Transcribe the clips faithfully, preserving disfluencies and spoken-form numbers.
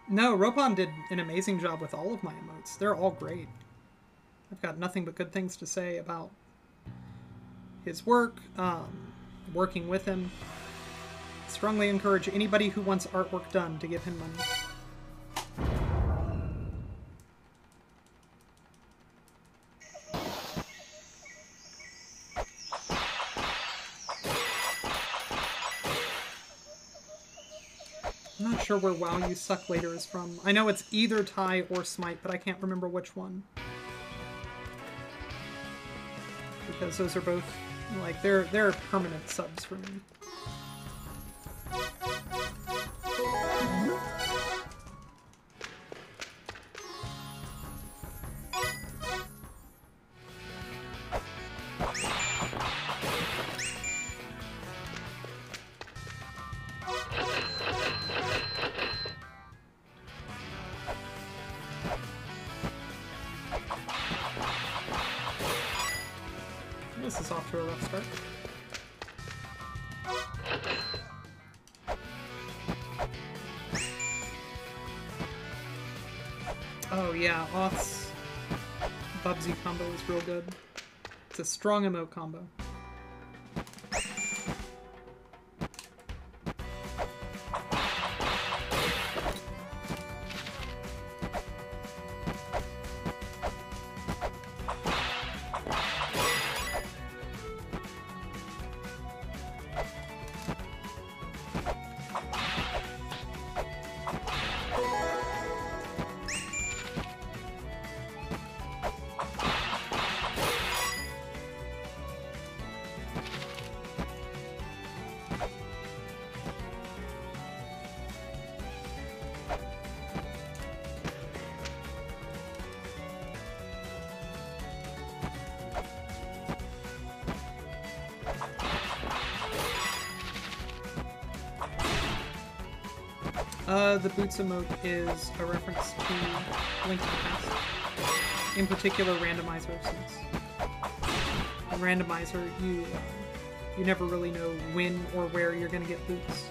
No, Ropon did an amazing job with all of my emotes. They're all great. I've got nothing but good things to say about his work, um, working with him. Strongly encourage anybody who wants artwork done to give him money. I'm not sure where Wow You Suck Later is from. I know it's either Tai or Smite, but I can't remember which one. Because those are both, like, they're, they're permanent subs for me. This is off to a rough start. Oh yeah, Oth's Bubsy combo is real good. It's a strong emote combo. Uh, the Boots emote is a reference to Link to the Past. In particular, Randomizer, since in Randomizer, you, uh, you never really know when or where you're gonna get boots.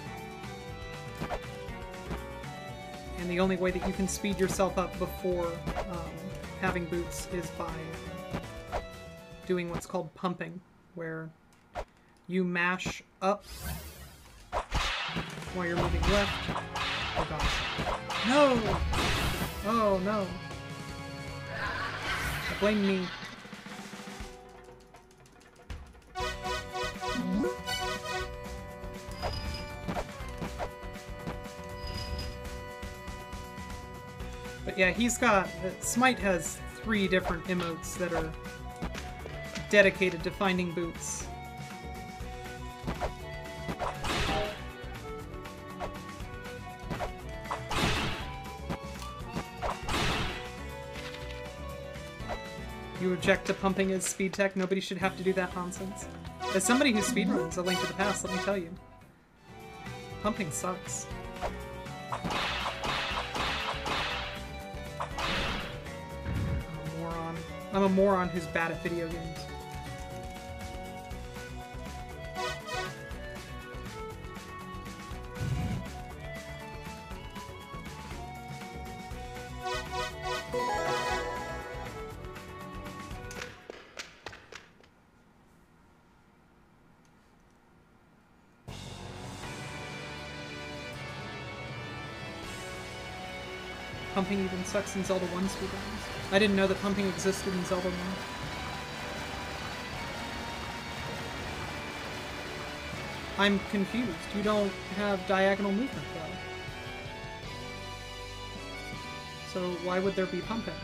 And the only way that you can speed yourself up before um, having boots is by doing what's called pumping, where you mash up while you're moving left. Oh gosh. No! Oh no. Blame me. But yeah, he's got... Smite has three different emotes that are dedicated to finding boots. You object to pumping as speed tech? Nobody should have to do that nonsense. As somebody who speedruns A Link to the Past, let me tell you. Pumping sucks. I'm a moron. I'm a moron who's bad at video games. Pumping even sucks in Zelda one speedruns. I didn't know that pumping existed in Zelda one. I'm confused. You don't have diagonal movement, though. So why would there be pumping?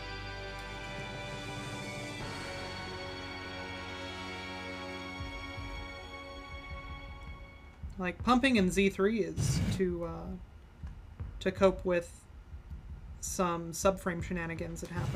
Like, pumping in Z three is to, uh, to cope with some subframe shenanigans that happen.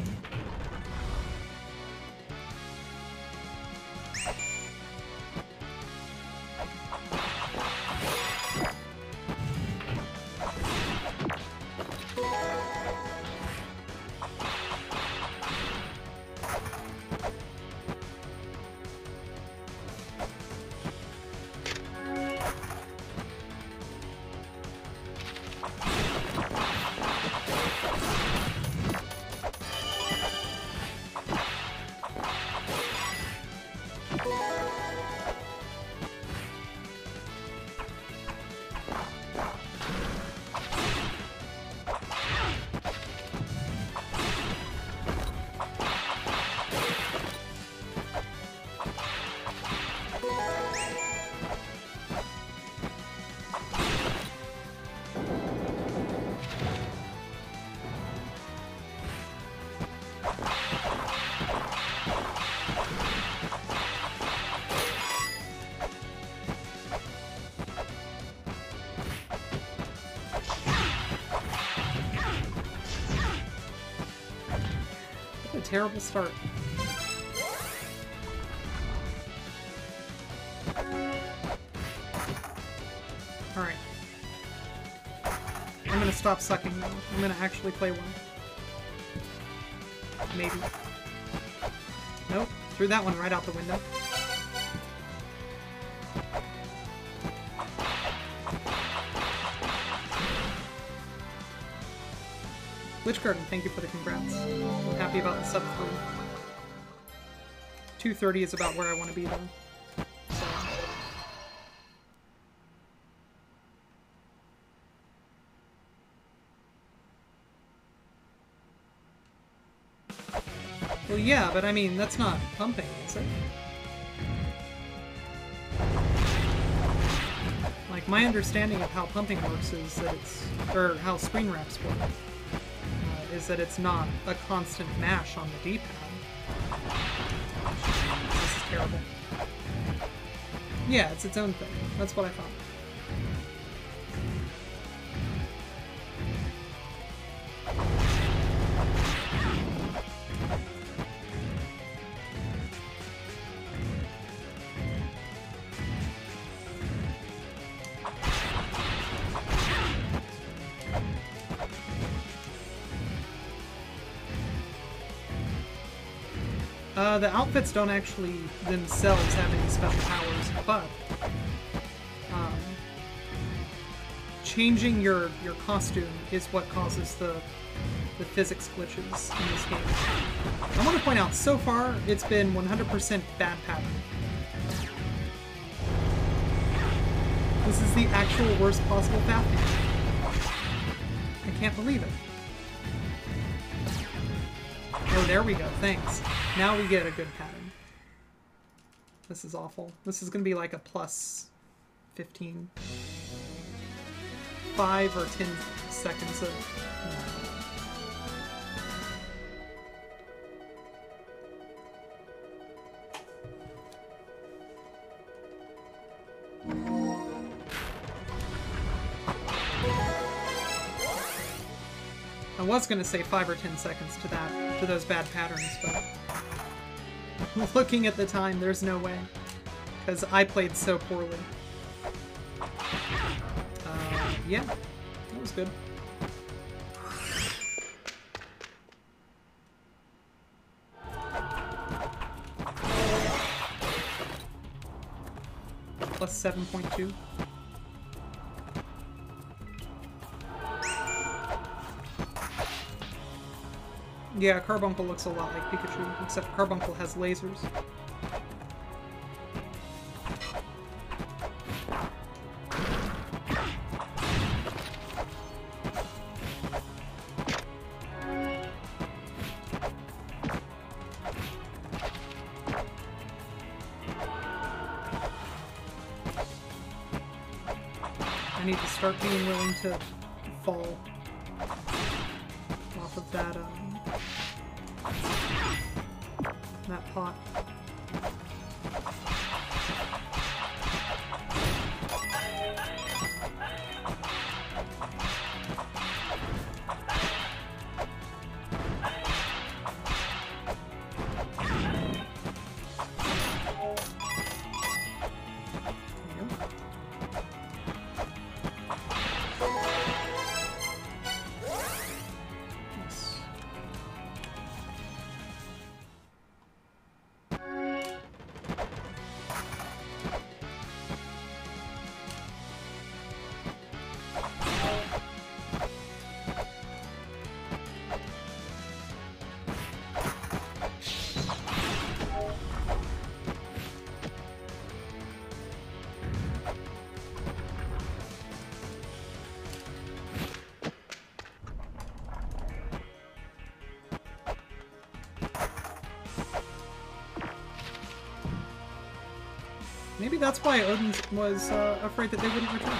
terrible start. Alright. I'm gonna stop sucking now. I'm gonna actually play one. Maybe. Nope. Threw that one right out the window. Witch Garden, thank you for the congrats. I'm happy about the sub three. two thirty is about where I want to be though. So. Well, yeah, but I mean, that's not pumping, is it? Like, my understanding of how pumping works is that it's, or how screen wraps work, uh, is that it's not a constant mash on the D-pad. This is terrible. Yeah, it's its own thing. That's what I thought. Uh, the outfits don't actually themselves have any special powers, but um, changing your, your costume is what causes the, the physics glitches in this game. I want to point out, so far, it's been one hundred percent bad pattern. This is the actual worst possible path. I can't believe it. Oh, there we go. Thanks. Now we get a good pattern. This is awful. This is going to be like a plus fifteen. five or ten seconds of... I was going to say five or ten seconds to that, to those bad patterns, but looking at the time, there's no way, because I played so poorly. Uh, yeah, that was good. Plus seven point two. Yeah, Carbuncle looks a lot like Pikachu, except Carbuncle has lasers. I need to start being willing to fall off of that, um, that pot. Maybe that's why Odin was uh, afraid that they wouldn't return.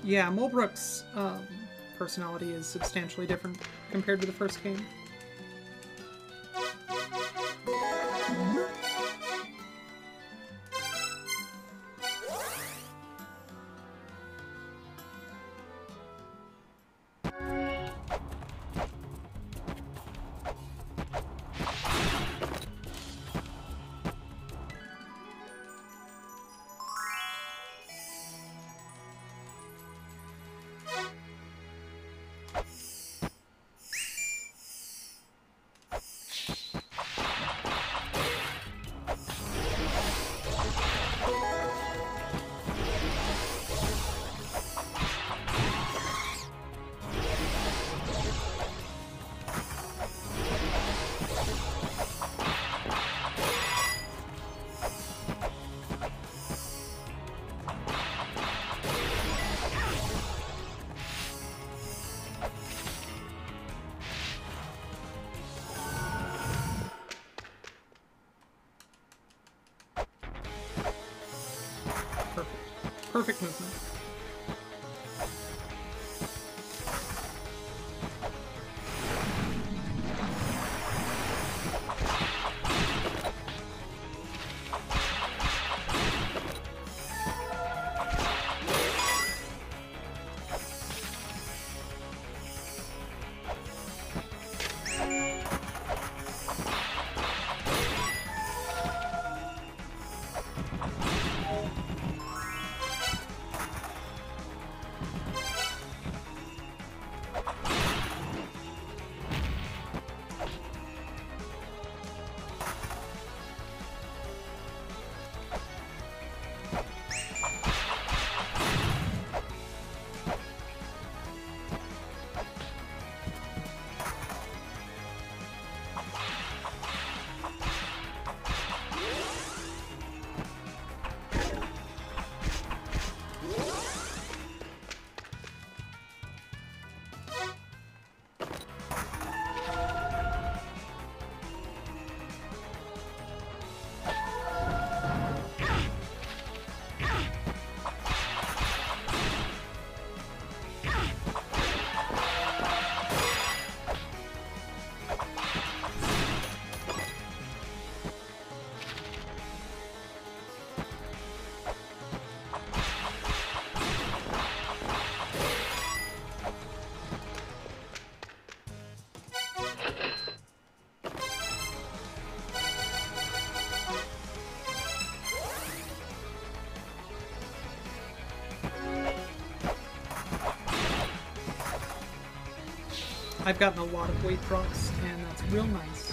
Yeah, Mulbrook's um, personality is substantially different compared to the first game. Perfect movement. I've gotten a lot of weight drops, and that's real nice.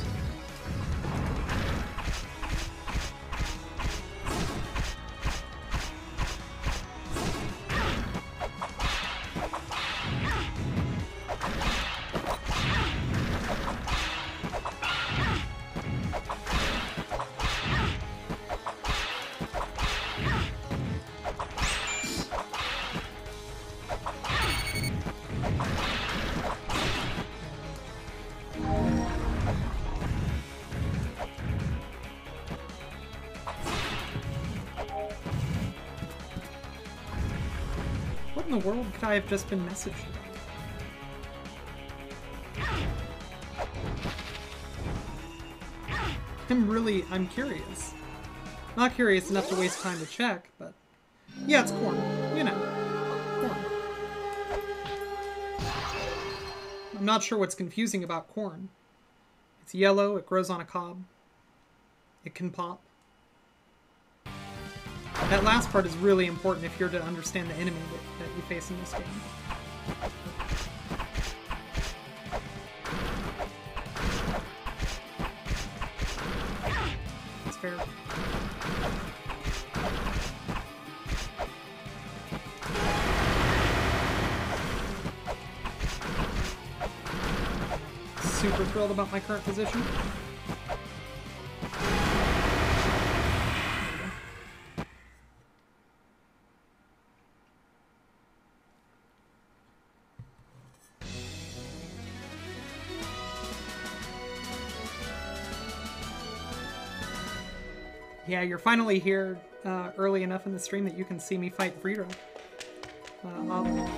What in the world could I have just been messaged about? I'm really, I'm curious. Not curious enough to waste time to check, but yeah, it's corn. You know, corn. I'm not sure what's confusing about corn. It's yellow, it grows on a cob. It can pop. That last part is really important if you're to understand the enemy that, that you face in this game. That's fair. Super thrilled about my current position. Yeah, you're finally here uh, early enough in the stream that you can see me fight Vriro. uh, up.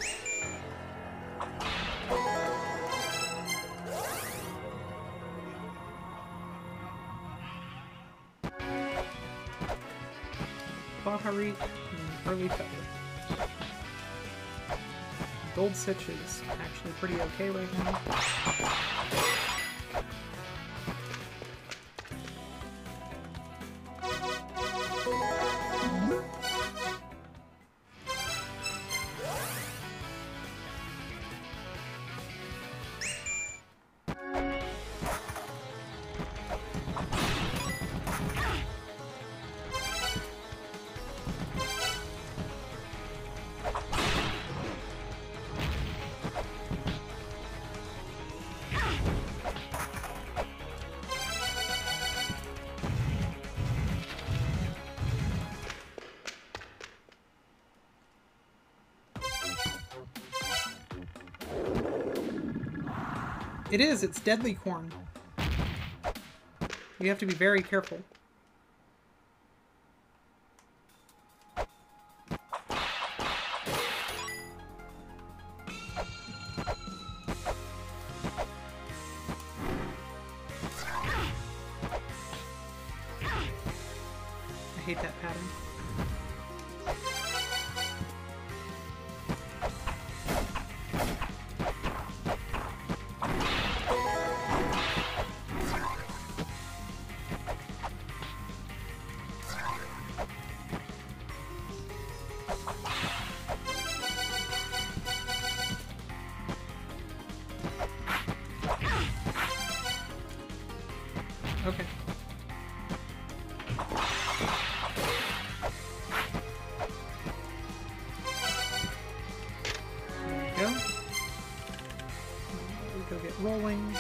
Baharik and Early Feather. Gold Sitch is actually pretty okay right now. It is, it's deadly corn. You have to be very careful. I hate that pattern. Okay. There we go. We go get rolling.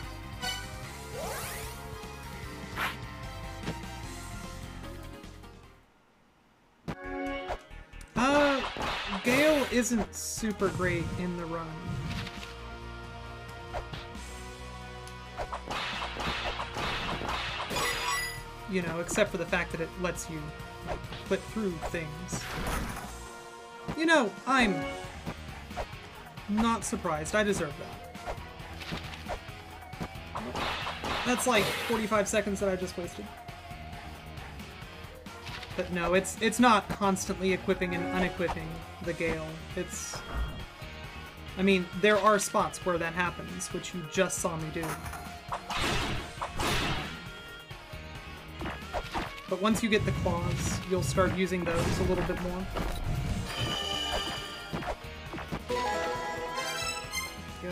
Uh, Gale isn't super great in the run. You know, except for the fact that it lets you, like, clip through things. You know, I'm not surprised. I deserve that. That's like forty-five seconds that I just wasted. But no, it's it's not constantly equipping and unequipping the Gale. It's... I mean, there are spots where that happens, which you just saw me do. But once you get the claws, you'll start using those a little bit more. Go.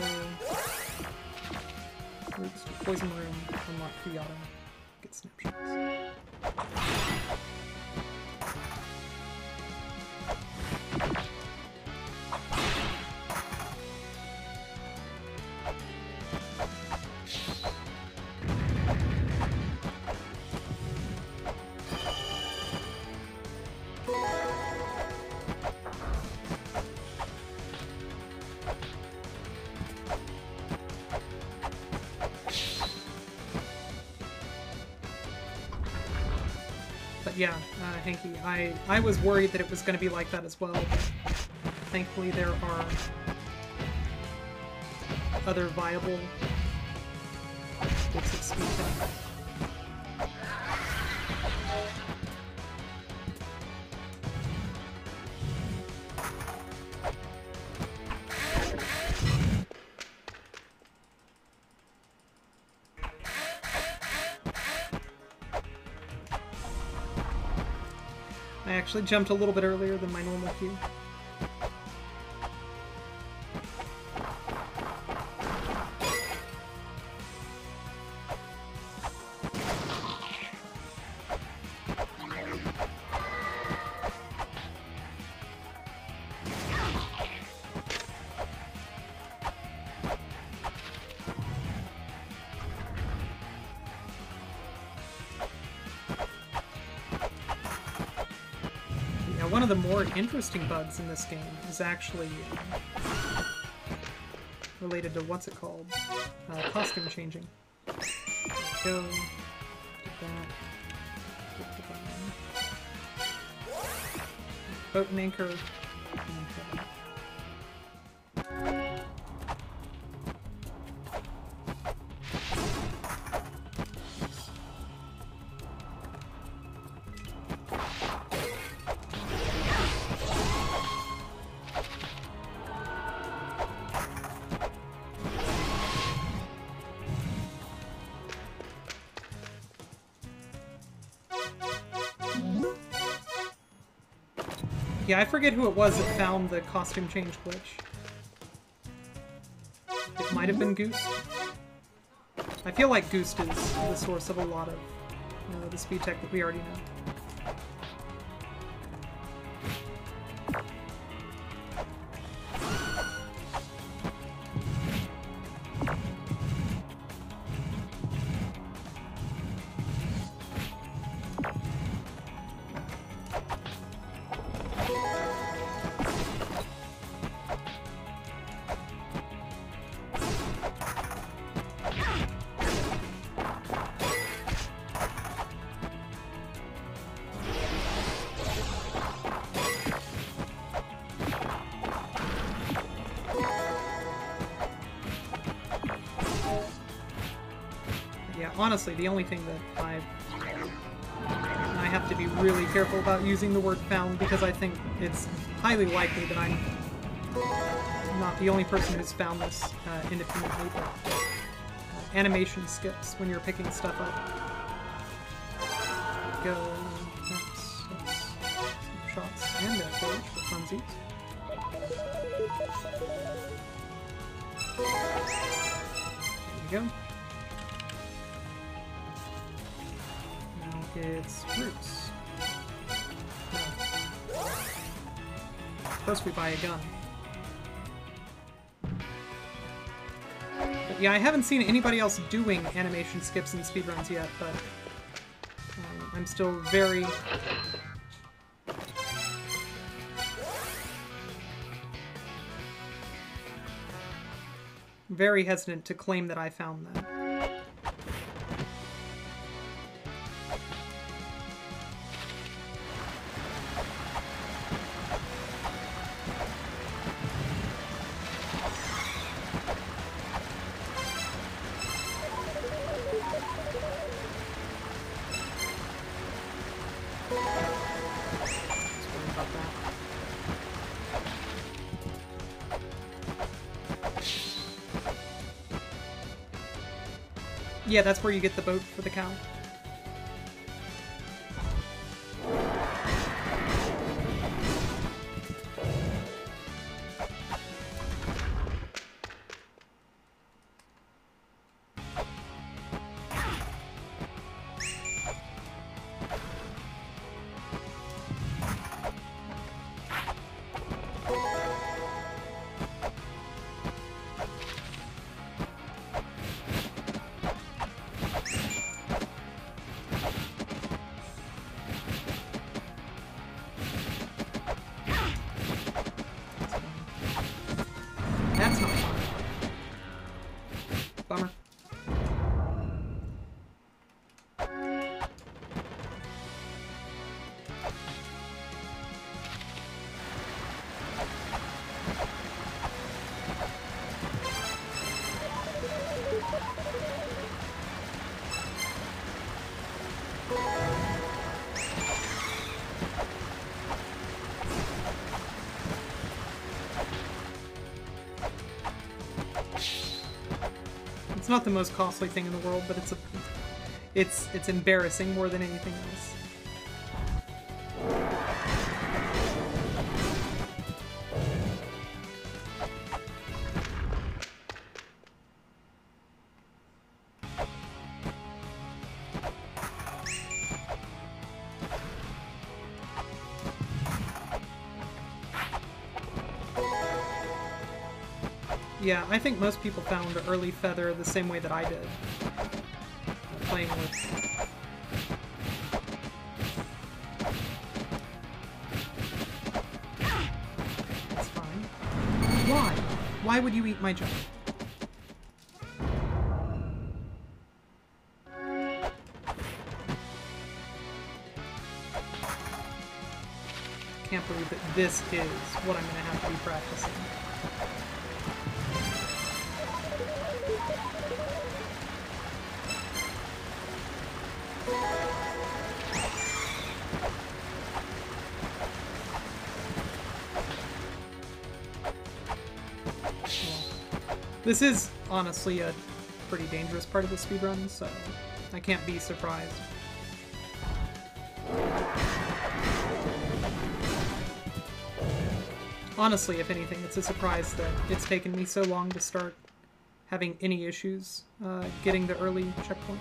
Roots to Poison Room, unlock Fiata, get snapshots. Yeah, uh, Hanky, I, I was worried that it was going to be like that as well. Thankfully, there are other viable bits of speed up. I actually jumped a little bit earlier than my normal queue. One of the more interesting bugs in this game is actually uh, related to what's it called? Uh, costume changing. Go. Get that. Get the button. Boat and anchor. And Yeah, I forget who it was that found the costume change glitch. It might have been Goose. I feel like Goose is the source of a lot of uh, the speed tech that we already know. Honestly, the only thing that I I have to be really careful about using the word found, because I think it's highly likely that I'm not the only person who's found this uh, independently, but uh, animation skips when you're picking stuff up. Go, that's, that's some shots and that village for funsies. There we go. It's roots. No. First we buy a gun. But yeah, I haven't seen anybody else doing animation skips and speedruns yet, but um, I'm still very... very hesitant to claim that I found that. Yeah, that's where you get the boat for the cow. It's not the most costly thing in the world, but it's a, it's it's embarrassing more than anything else. Yeah, I think most people found early Feather the same way that I did. Playing with... That's fine. Why? Why would you eat my junk? Can't believe that this is what I'm going to have to be practicing. This is honestly a pretty dangerous part of the speedrun, so I can't be surprised. Honestly, if anything, it's a surprise that it's taken me so long to start having any issues uh, getting the early checkpoint.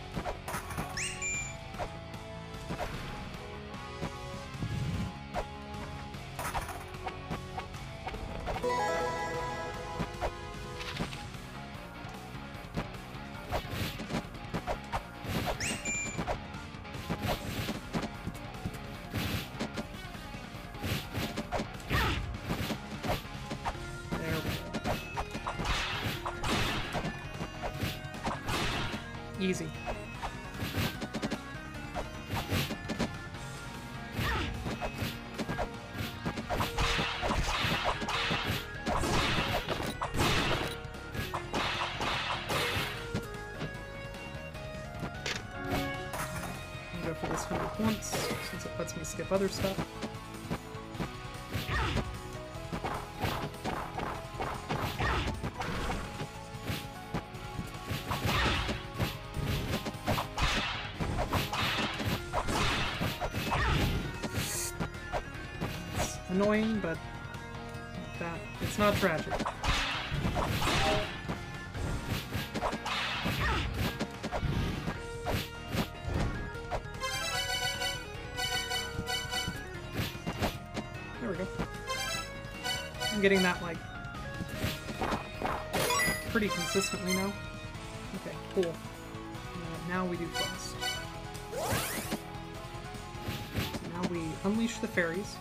Easy. I'll go for this hundred once, since it lets me skip other stuff. Annoying, but that it's not tragic. There we go. I'm getting that like pretty consistently now. Okay, cool. Uh, now we do frost. So now we unleash the fairies.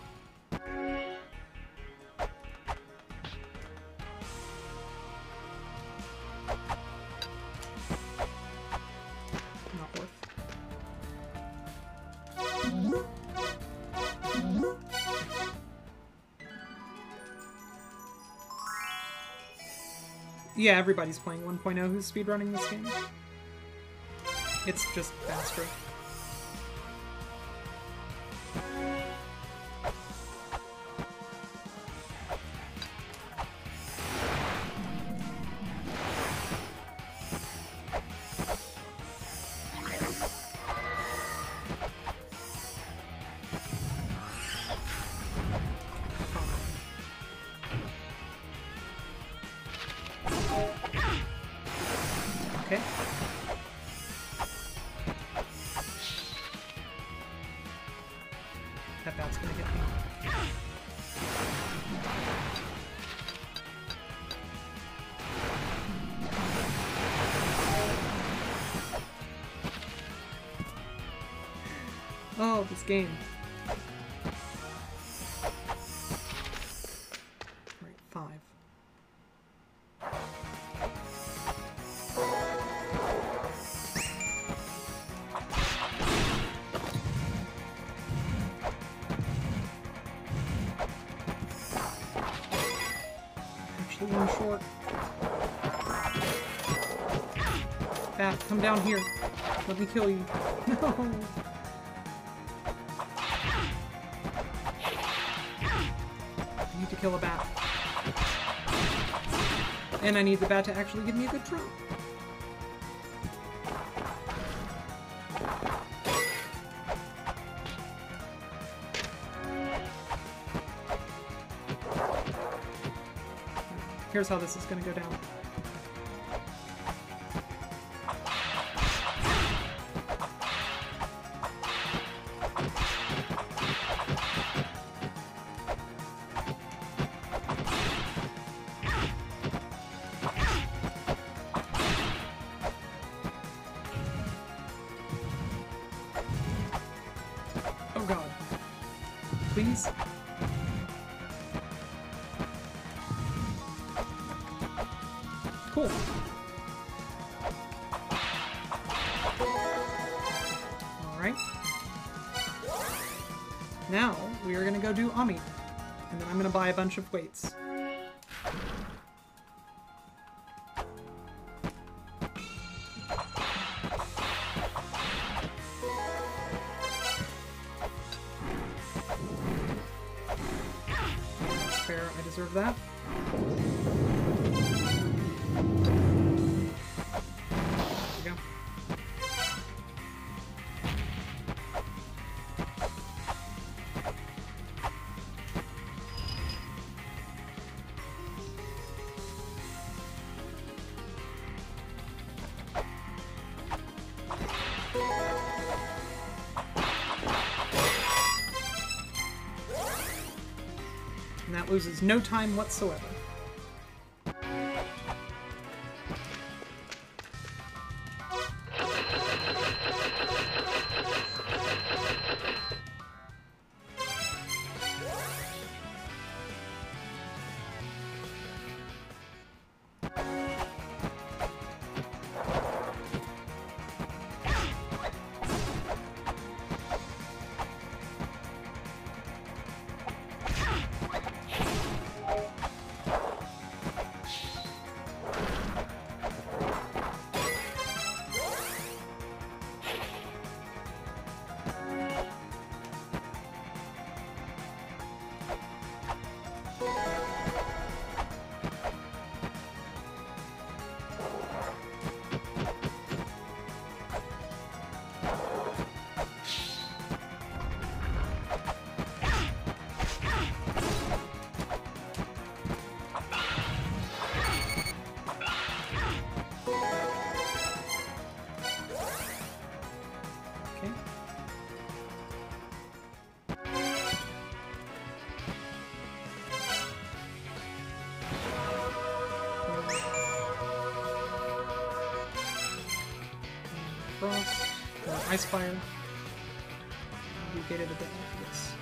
Yeah, everybody's playing one point oh who's speedrunning this game. It's just faster. Okay. That bat's gonna hit me. Oh, this game. Right, five. One short. Bat, come down here. Let me kill you. No! I need to kill a bat. And I need the bat to actually give me a good drop. Here's how this is going to go down. Oh god. Please? Cool. Alright. Now, we are going to go do Ami. And then I'm going to buy a bunch of weights. That's fair, I deserve that. loses no time whatsoever. Frost, or Ice Fire. We get it a bit like this.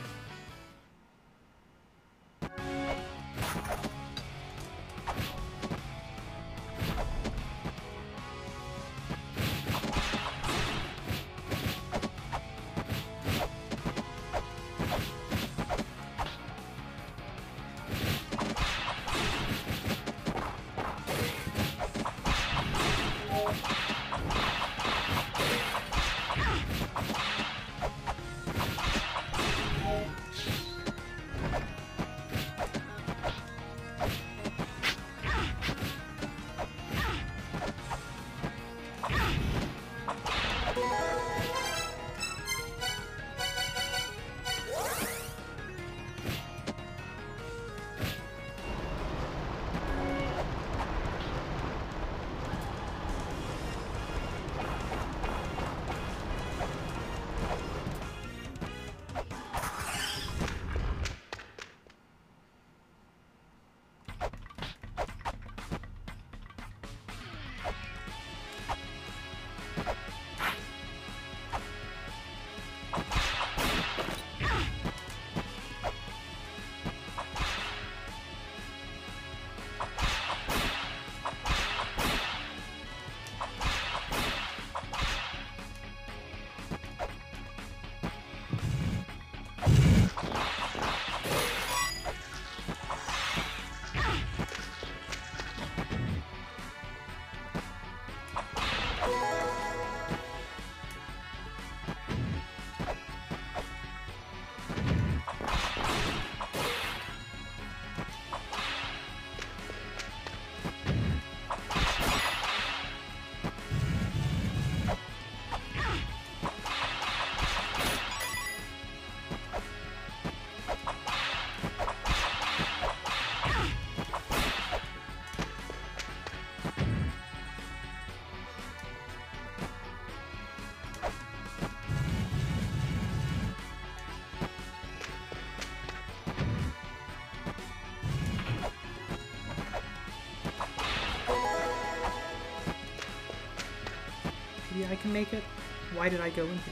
I can make it. Why did I go in here?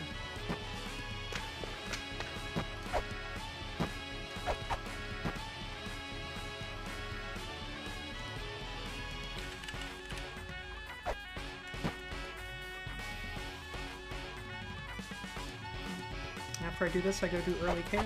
After I do this, I go do early chaos.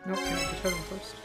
Nope, I need the totem first.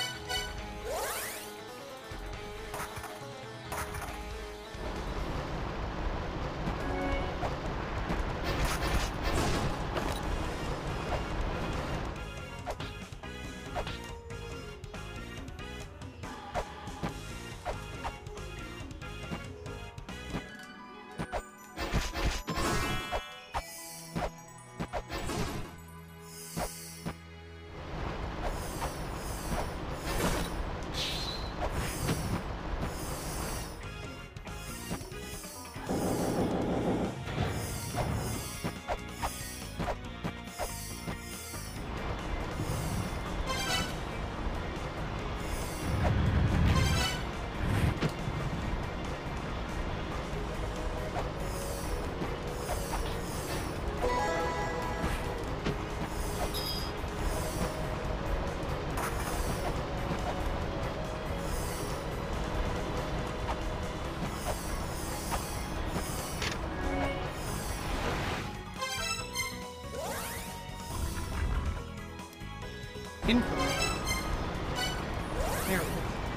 Incorrect. There we go.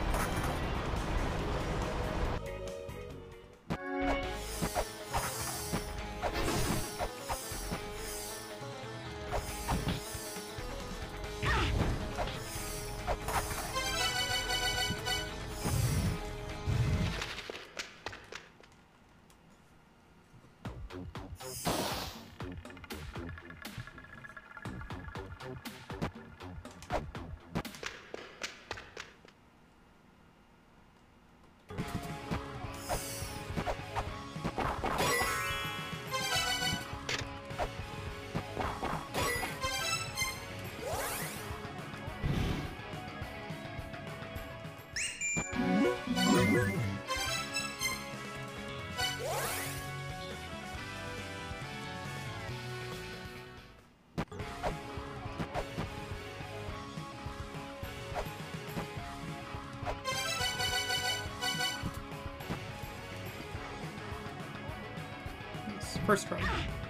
First try.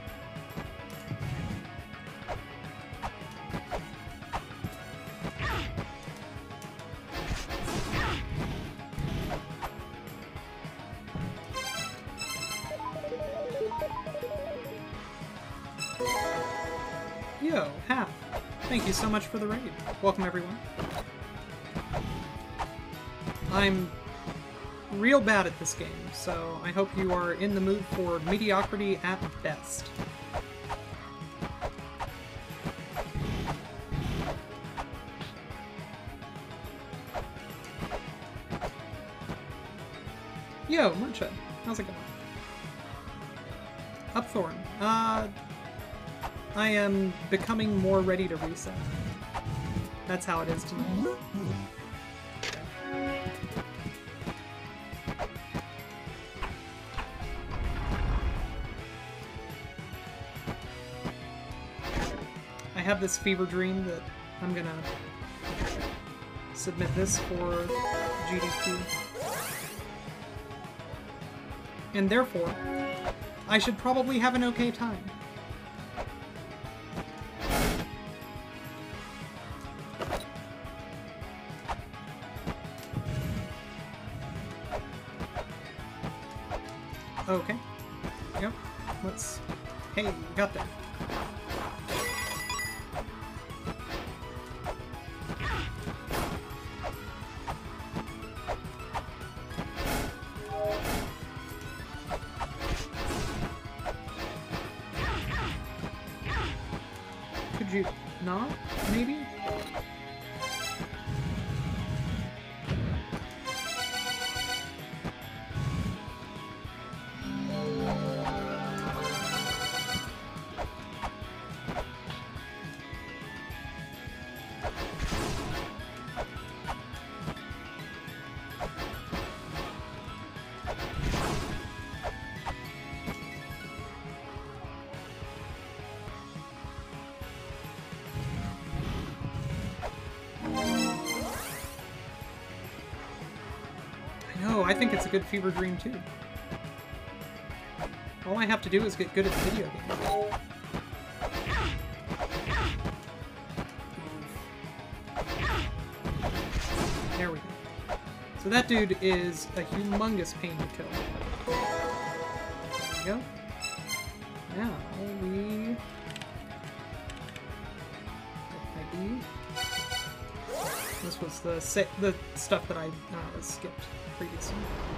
Yo, Half. Thank you so much for the raid. Welcome, everyone. I'm real bad at this game, so I hope you are in the mood for mediocrity at best. Yo, Murcha, how's it going? Upthorn, uh, I am becoming more ready to reset. That's how it is tonight. I have this fever dream that I'm gonna submit this for G D Q. And therefore, I should probably have an okay time. Okay. Yep. Let's... Hey, we got that. Could you not? Maybe? I think it's a good fever dream too. All I have to do is get good at the video game. So that dude is a humongous pain to kill. There we go. Now we... I D. This was the sa the stuff that I uh, skipped previously.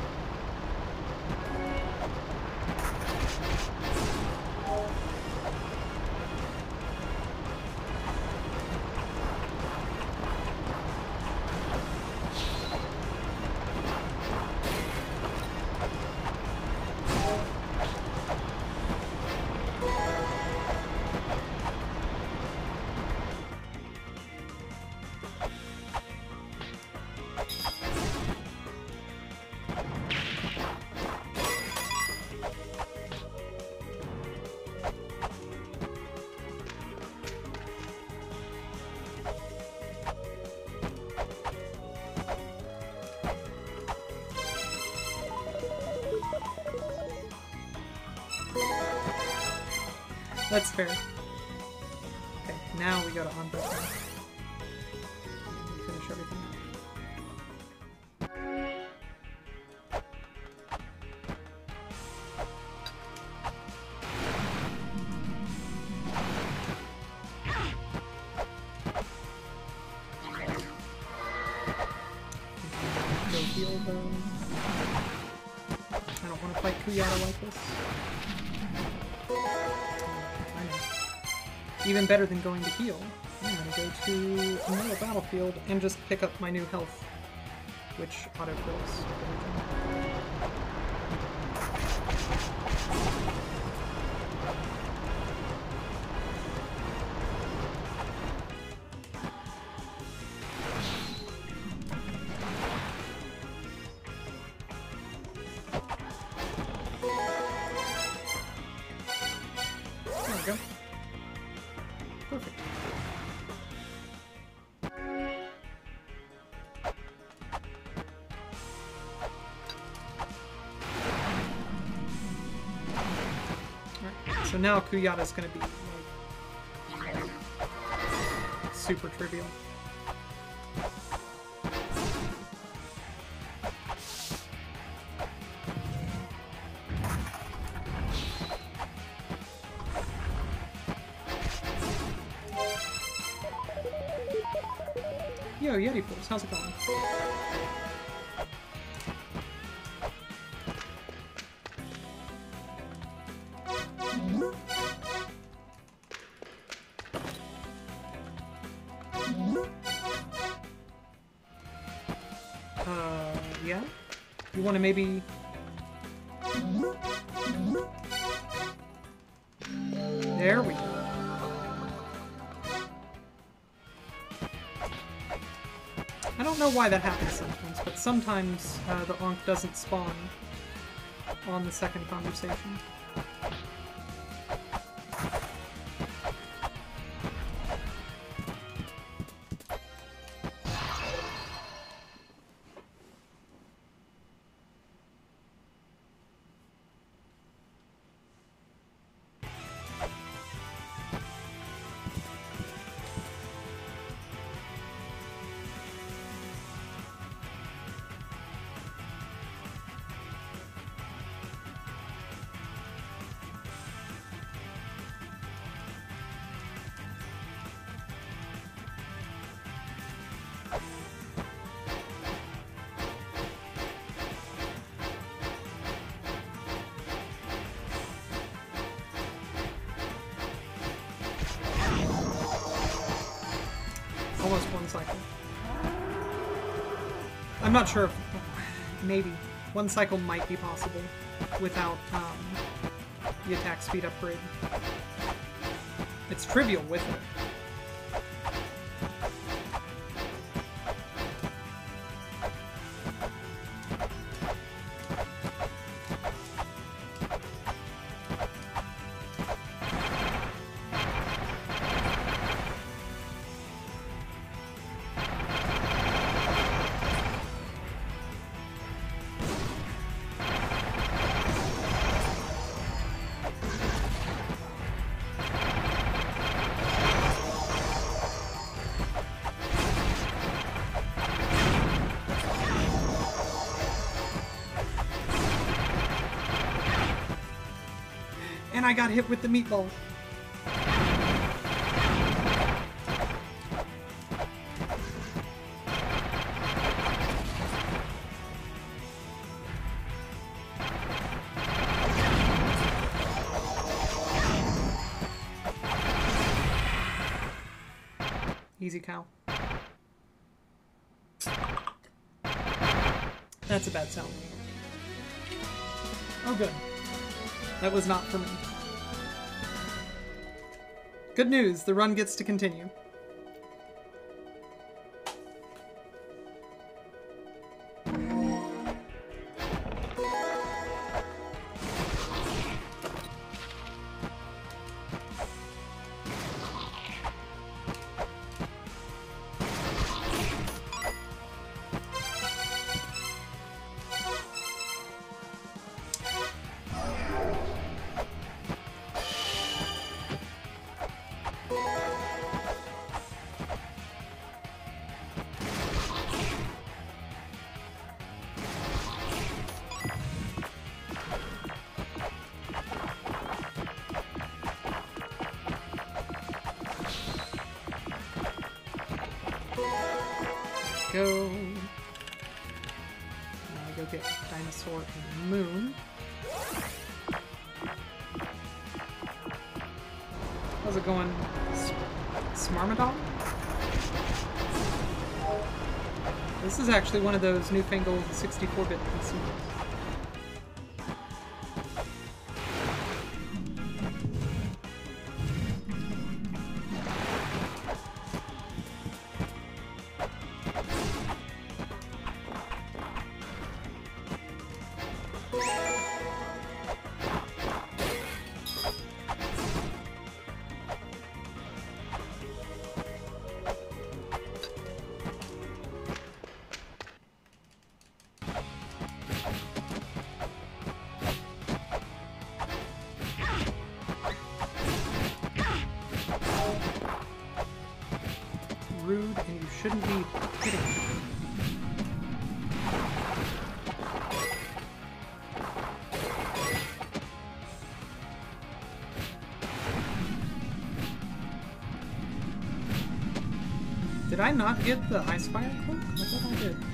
That's fair. Okay, now we go to on break. Finish everything up. Go heal though. I don't want to fight Kuyata like this. Even better than going to heal. I'm gonna go to another battlefield and just pick up my new health, which autofills everything. There we go. Perfect. Alright, so now Kuyata's gonna be like super trivial. Yo, Yeti Force, how's it going? Uh, yeah? You want to maybe... There we go. I don't know why that happens sometimes, but sometimes uh, the Ankh doesn't spawn on the second conversation. Almost one cycle. I'm not sure if... maybe. One cycle might be possible without um, the attack speed upgrade. It's trivial with it. I got hit with the meatball. Easy cow. That's a bad sound. Oh, good. That was not for me. Good news, the run gets to continue. Go. Now I go get Dinosaur and Moon. How's it going, Smarmadon? This is actually one of those newfangled sixty-four bit P Cs. Rude, and you shouldn't be hitting me. Did I not get the Ice Fire Cloak? I thought I did.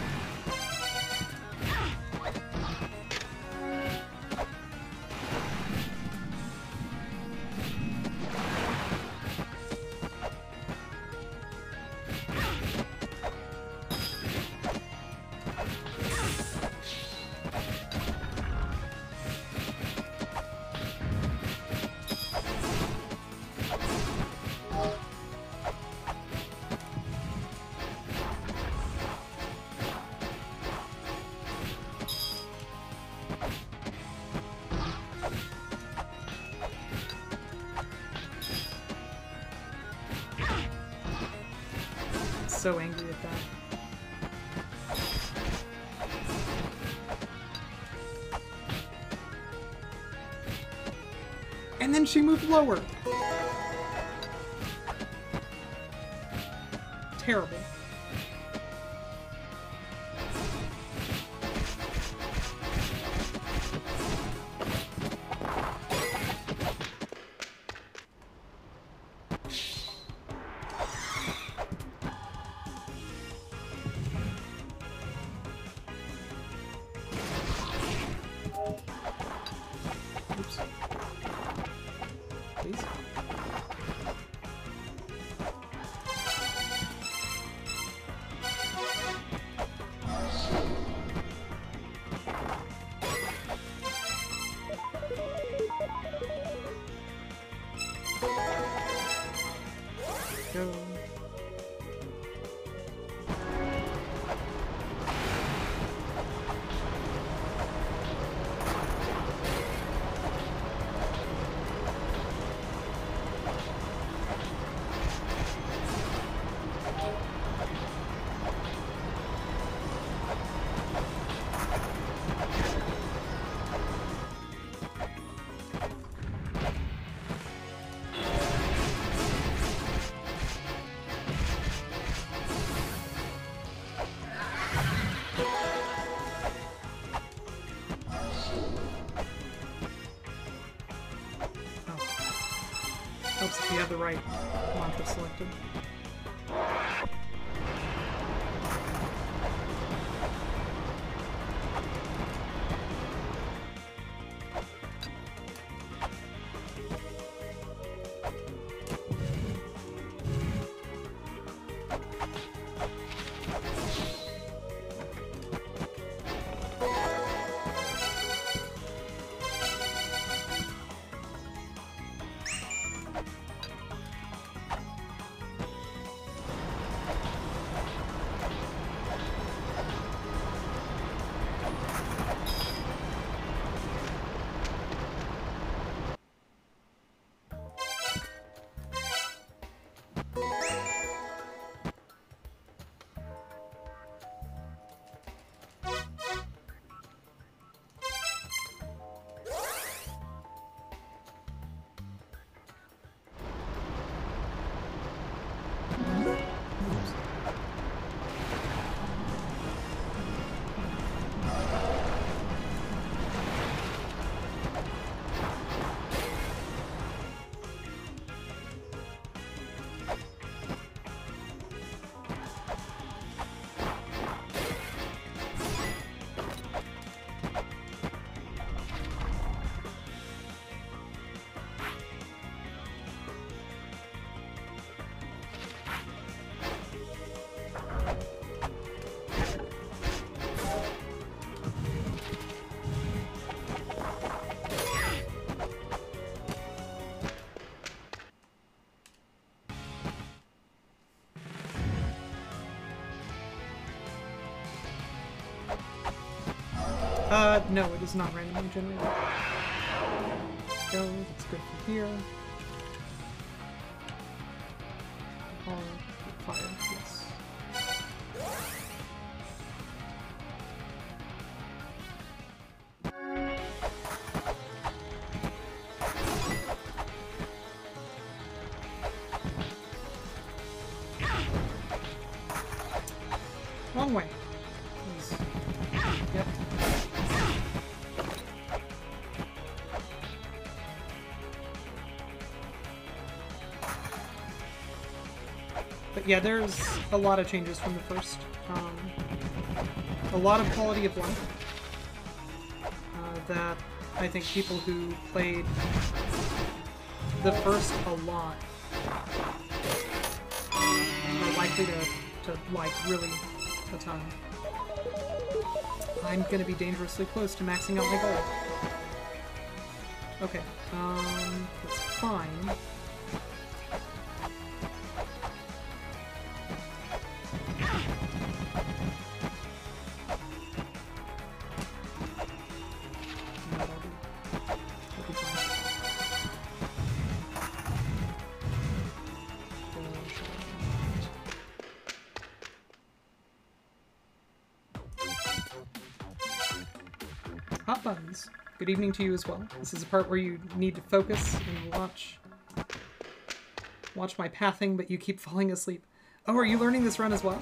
So angry at that. And then she moved lower. Terrible. the right mantra selected. Uh, no, it is not randomly generated. Go, that's good for here. All fire, yes. Wrong way. Please. Yep. But yeah, there's a lot of changes from the first. Um, a lot of quality of life uh, that I think people who played the first a lot are likely to, to like really a ton. I'm gonna be dangerously close to maxing out my goal. Okay, um, that's fine. Hot buttons. Good evening to you as well. This is a part where you need to focus and watch watch my pathing, but you keep falling asleep. Oh, are you learning this run as well?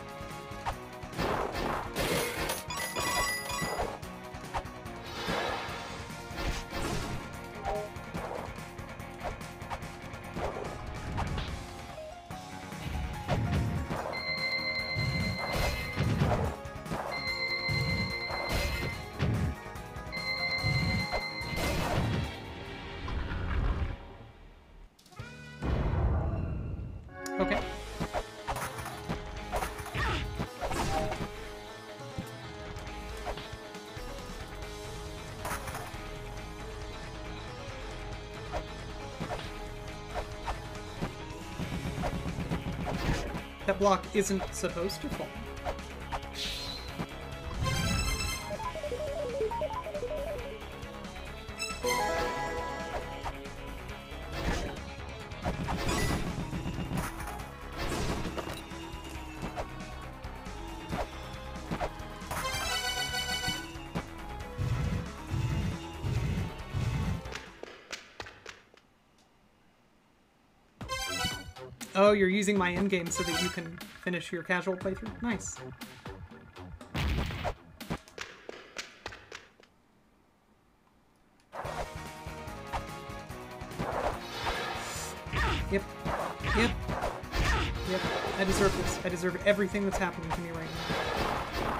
Okay. That block isn't supposed to fall. Oh, you're using my endgame so that you can finish your casual playthrough? Nice. Yep. Yep. Yep. I deserve this. I deserve everything that's happening to me right now.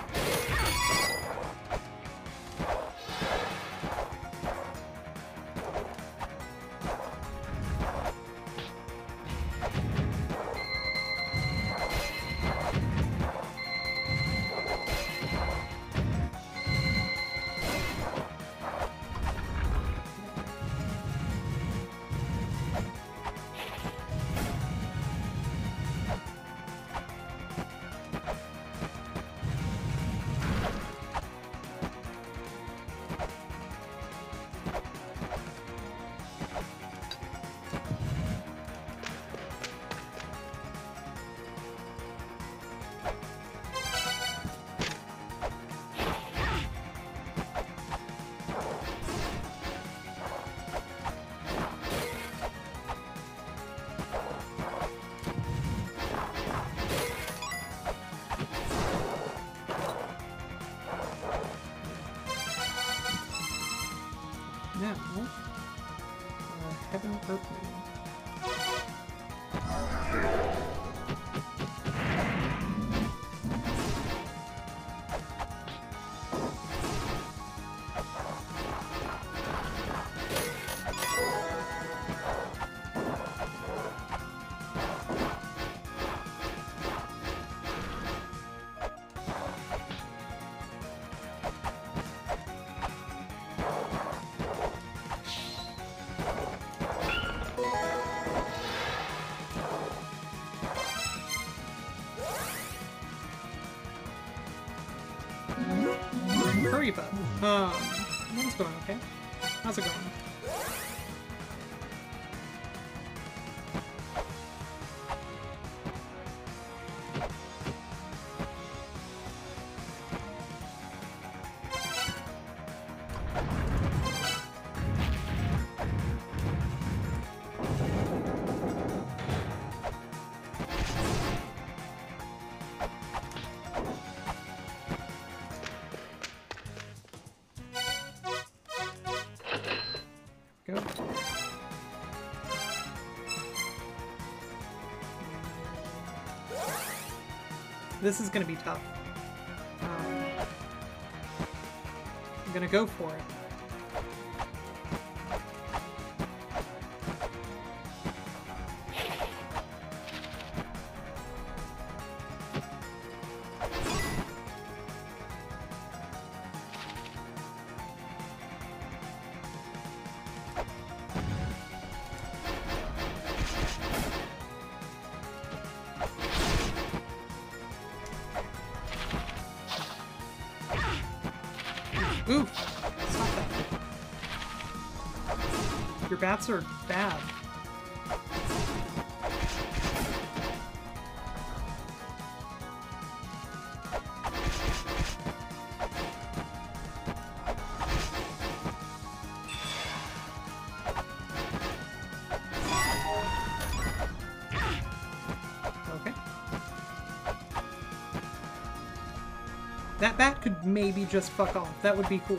Now, uh, Heaven Earthling. Hurry up. Um, one's going okay. How's it going? Go. This is going to be tough. Um, I'm going to go for it. Ooh! Stop that. Your bats are bad. Okay. That bat could maybe just fuck off. That would be cool.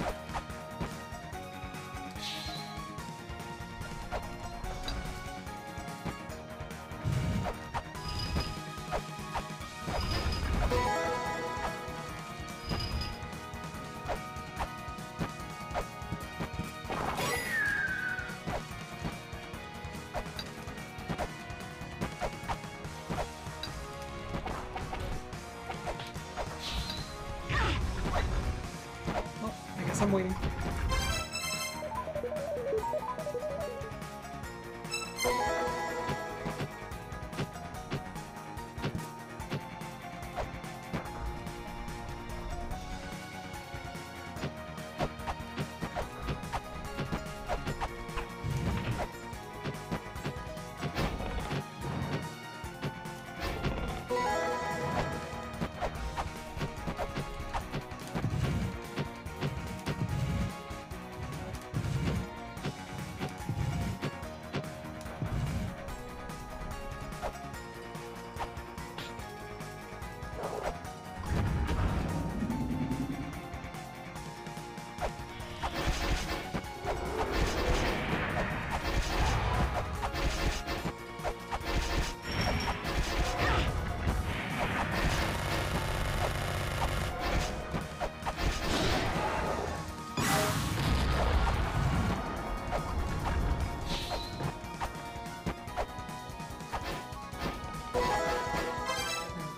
I'm waiting.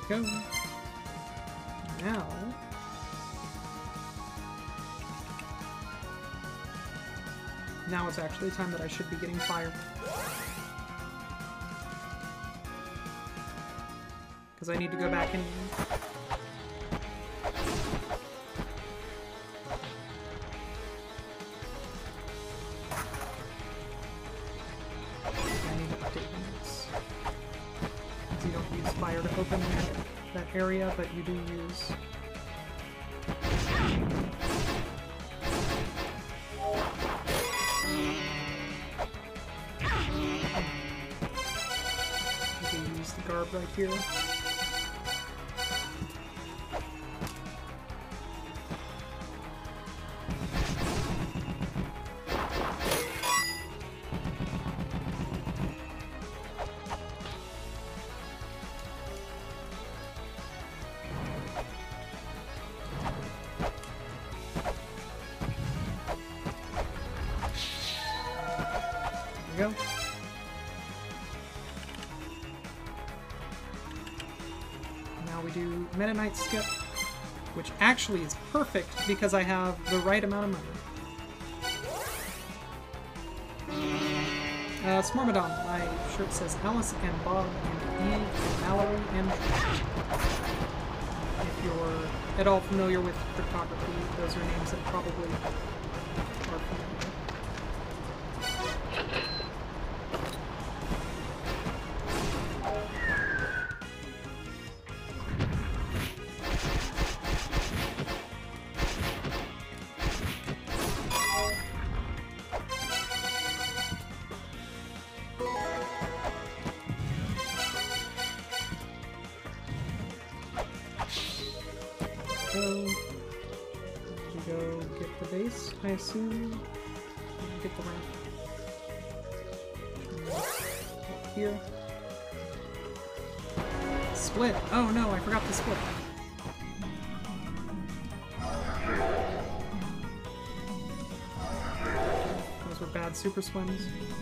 Go. Now... Now it's actually the time that I should be getting fire. Because I need to go back anyway. I need to update this. Because you don't use fire to open that, that area, but you do use... Garb right here. There we go. Do Meta Knight skip, which actually is perfect because I have the right amount of money. Uh, Smormadon, my shirt says Alice and Bob and Eve and Mallory and if you're at all familiar with cryptography, those are names that probably are familiar. I assume get the ramp here. Split. Oh no, I forgot to split. Those were bad super swims.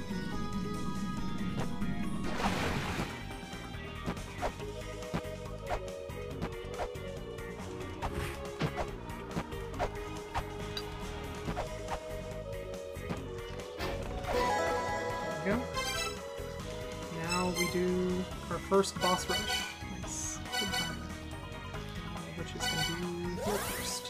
First boss rush. Nice. Good time. Uh, which is going to be here first.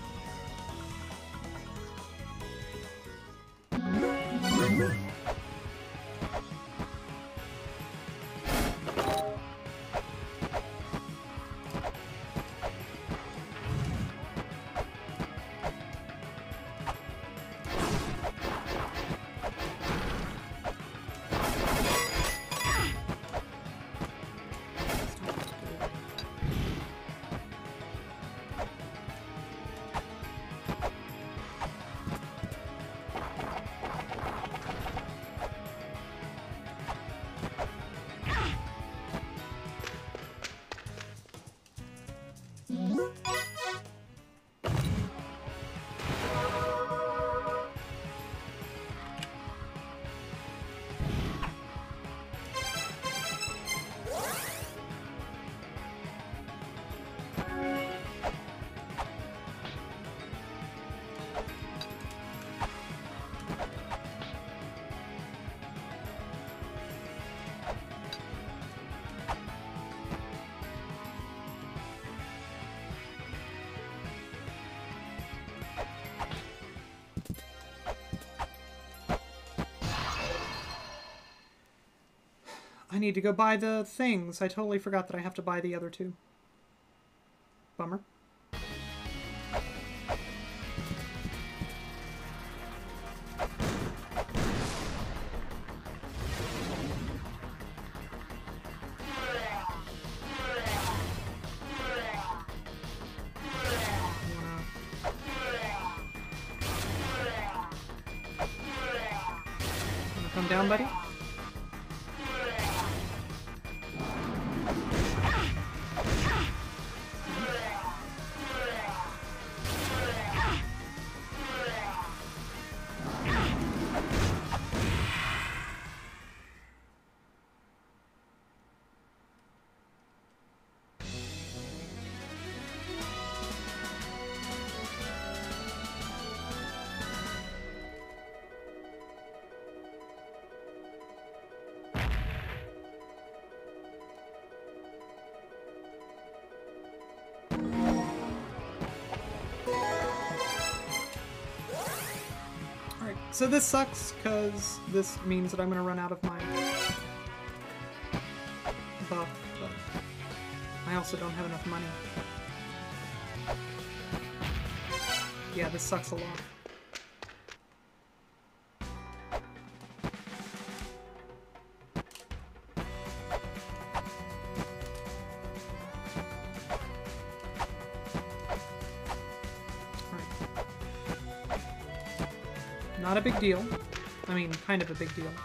I need to go buy the things. I totally forgot that I have to buy the other two. Bummer. Wanna come down, buddy? So this sucks, because this means that I'm going to run out of my buff, but I also don't have enough money. Yeah, this sucks a lot. Not a big deal. I mean, kind of a big deal.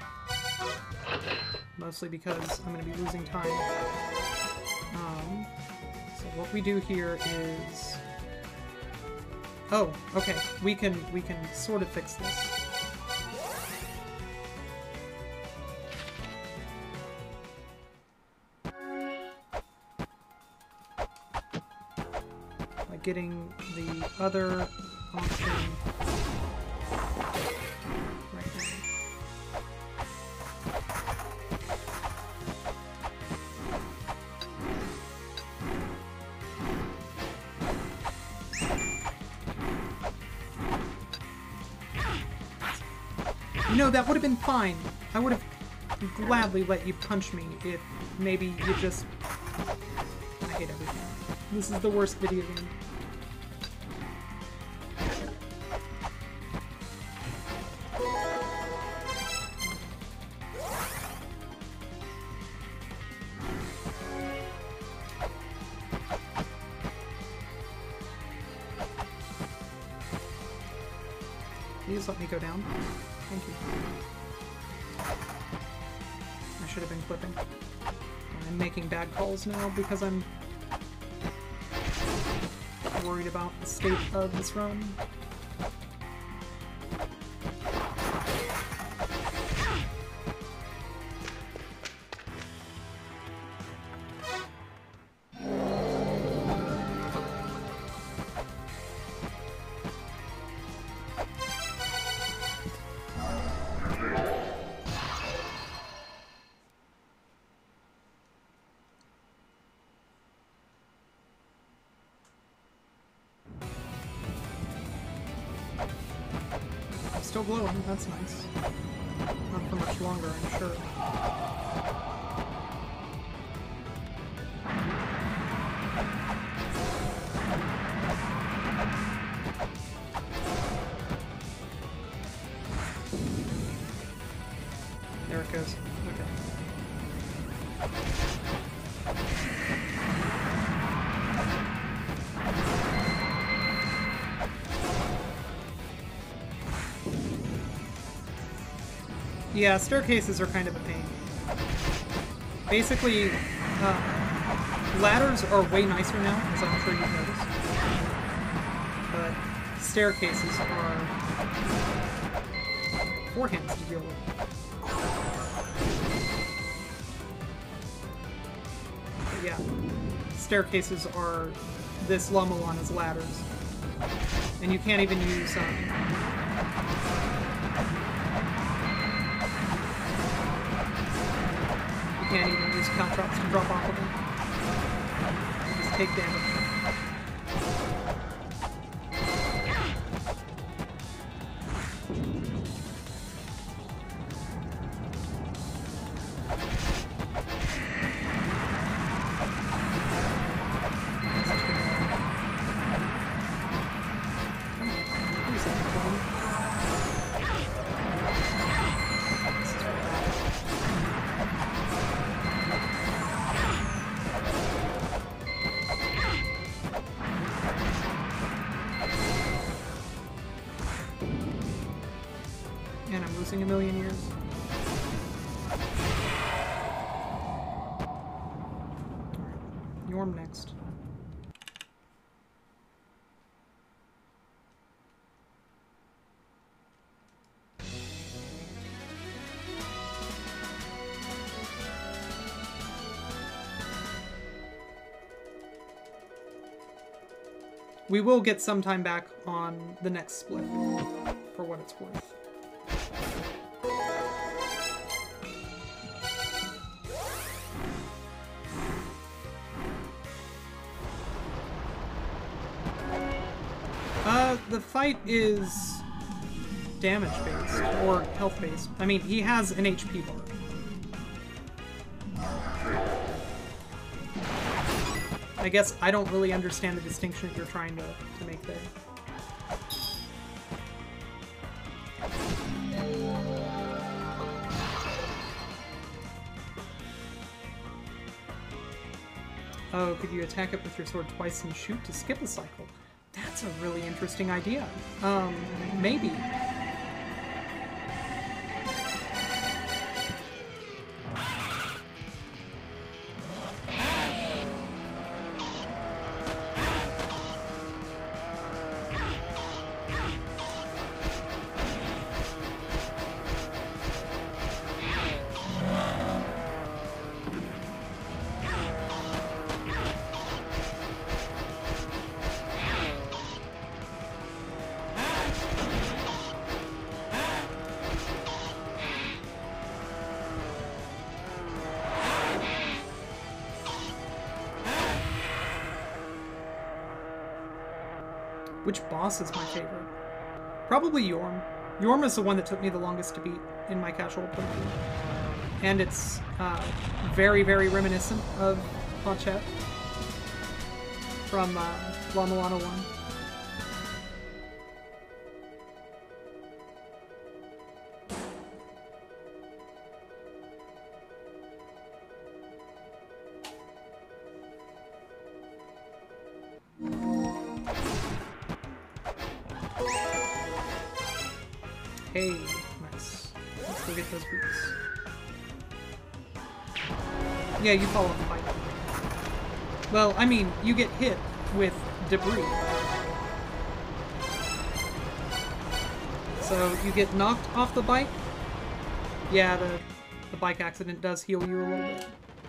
Mostly because I'm going to be losing time. Um, so what we do here is... Oh, okay. We can we can sort of fix this. By getting the other option. You know, that would have been fine. I would have gladly let you punch me if maybe you just... I hate everything. This is the worst video game. Please let me go down. Thank you. I should have been clipping. I'm making bad calls now because I'm worried about the state of this run. Still glowing, that's nice. Not for much longer, I'm sure. There it goes. Okay. Yeah, staircases are kind of a pain. Basically, uh, ladders are way nicer now, as I'm sure you've noticed. But staircases are forehands to deal with. But yeah, staircases are this Lomolon as ladders. And you can't even use... Um, You can't even use caltrops to drop off of them. You just take damage. And I'm losing a million years. Yorm next. We will get some time back on the next split, for what it's worth. Uh, the fight is damage based or health based. I mean, he has an H P bar. I guess I don't really understand the distinction that you're trying to, to make there. Oh, could you attack it with your sword twice and shoot to skip a cycle? That's a really interesting idea. Um, maybe. Which boss is my favorite? Probably Yorm. Yorm is the one that took me the longest to beat in my casual playthrough. And it's uh, very, very reminiscent of Hachette from uh, La Milano one. Hey, nice. Let's go get those boots. Yeah, you fall off the bike. Well, I mean, you get hit with debris. So you get knocked off the bike. Yeah, the, the bike accident does heal you a little bit.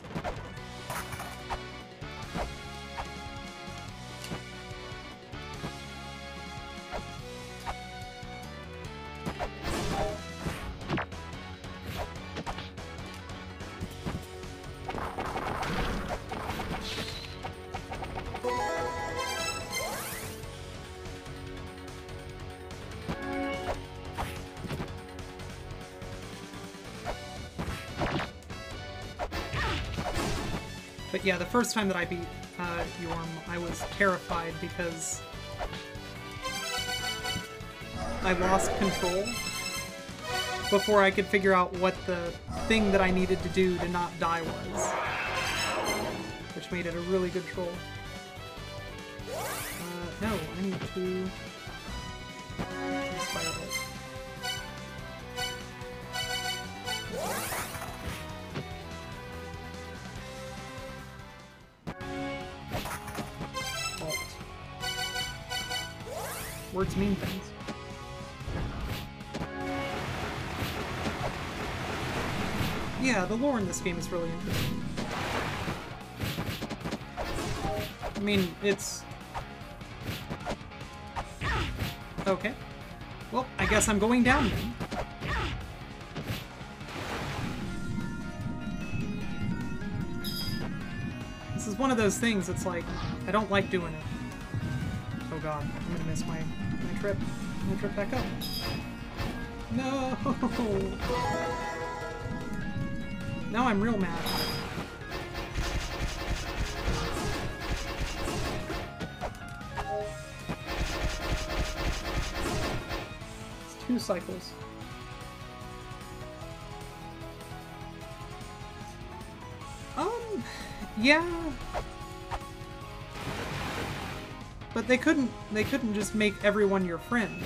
But yeah, the first time that I beat uh, Yorm, I was terrified because I lost control before I could figure out what the thing that I needed to do to not die was, which made it a really good troll. Uh, no, I need to... Inspire it. Words mean things. Yeah, the lore in this game is really interesting. I mean, it's... Okay. Well, I guess I'm going down then. This is one of those things that's like, I don't like doing it. Oh god, I'm gonna miss my, my trip. I'm gonna trip back up. No! Now I'm real mad. It's two cycles. Um, yeah. But they couldn't, they couldn't just make everyone your friend.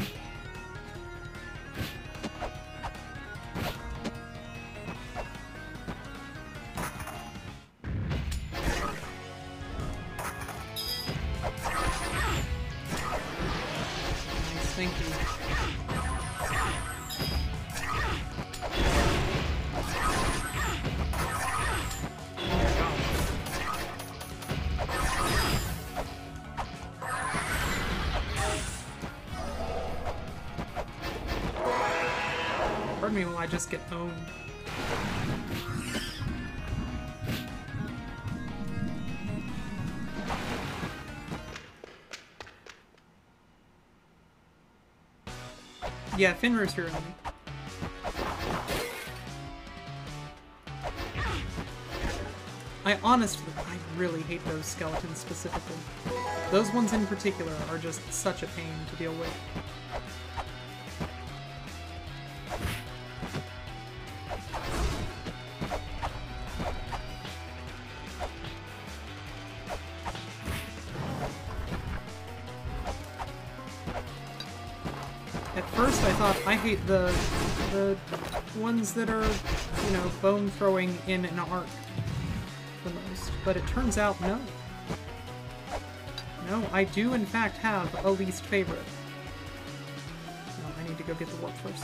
Nice, thank you. Pardon me while I just get owned. Yeah, Fenrir's your enemy. I honestly, I really hate those skeletons specifically. Those ones in particular are just such a pain to deal with. At first I thought I hate the the ones that are, you know, bone throwing in an arc the most, but it turns out no. No, I do in fact have a least favorite. No, I need to go get the warp first.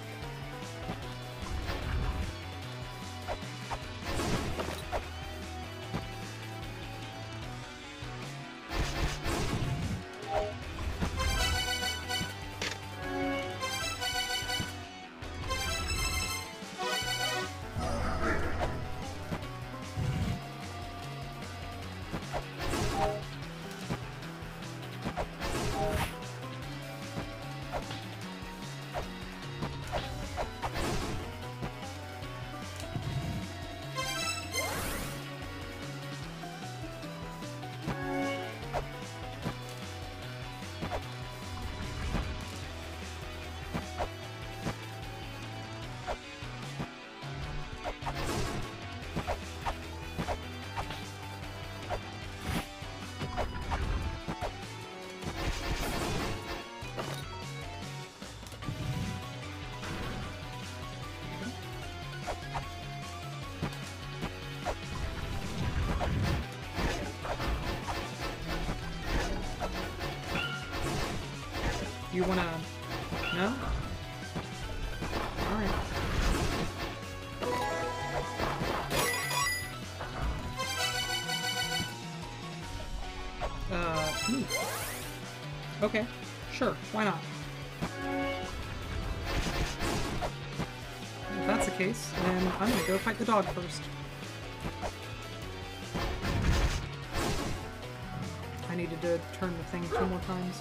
You wanna... No? Alright. Uh, hmm. Okay. Sure, why not? If that's the case, then I'm gonna go fight the dog first. I needed to turn the thing two more times.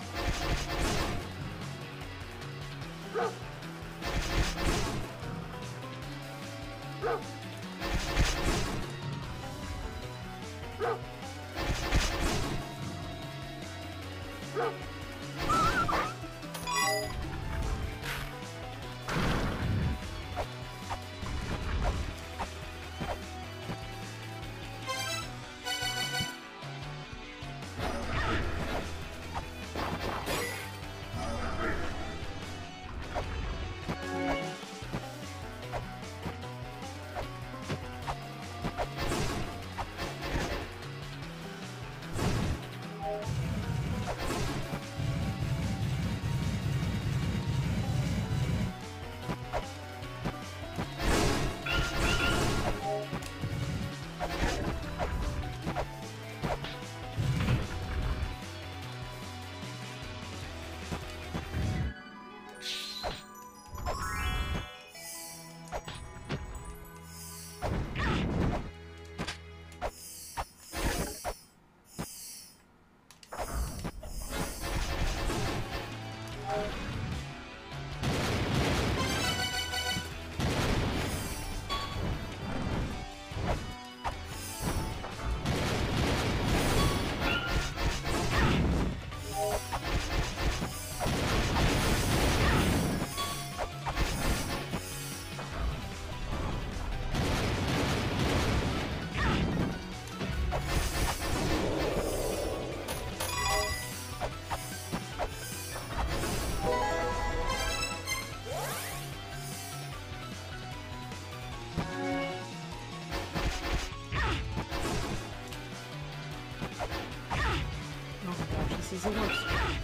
Is the worst.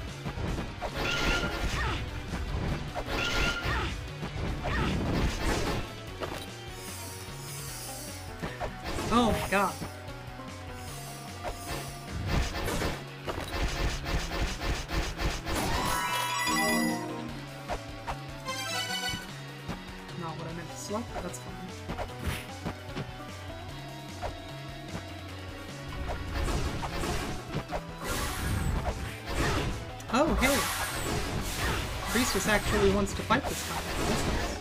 Oh my god. Not what I meant to select, but that's fine. Oh, hey! priestess actually wants to fight this time. That's nice.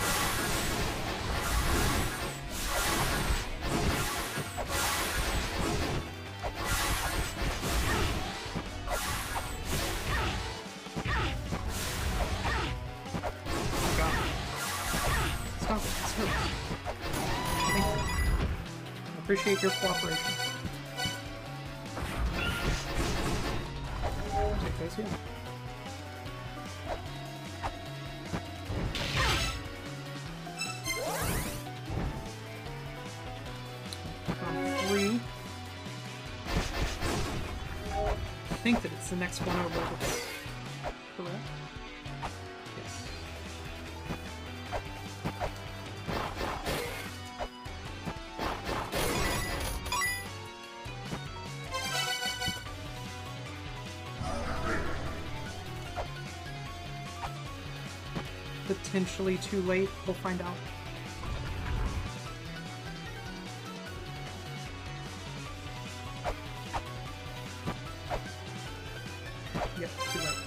Appreciate your cooperation. Take those, yeah. Um, three. I think that it's the next one over that's correct. Yes. Potentially too late. We'll find out. Yep, too late.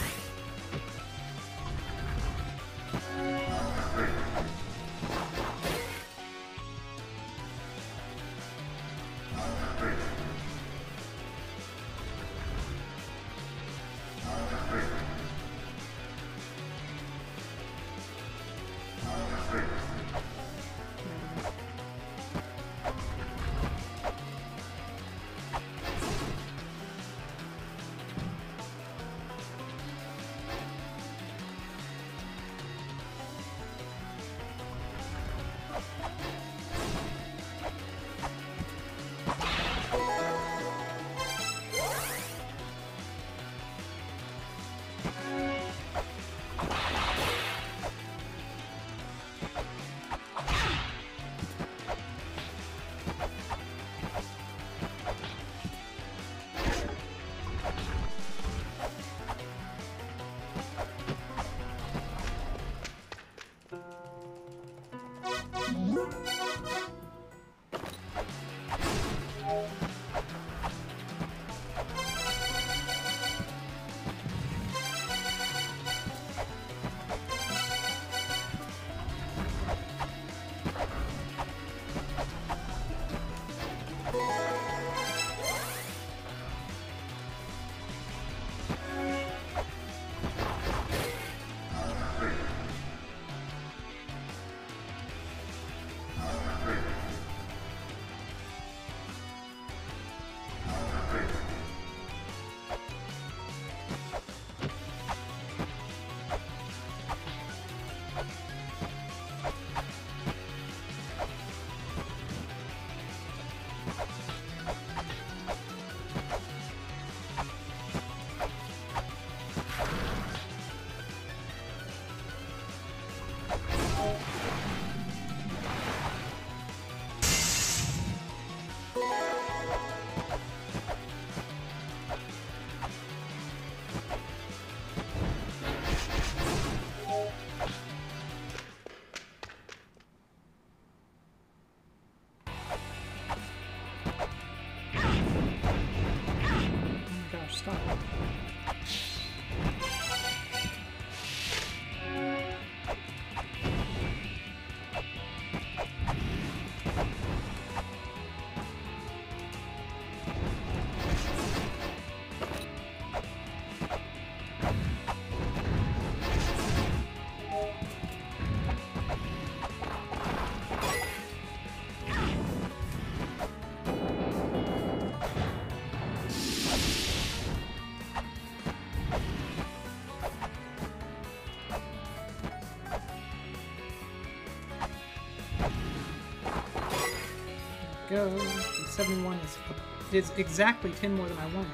Go. seventy-one is, is exactly ten more than I want to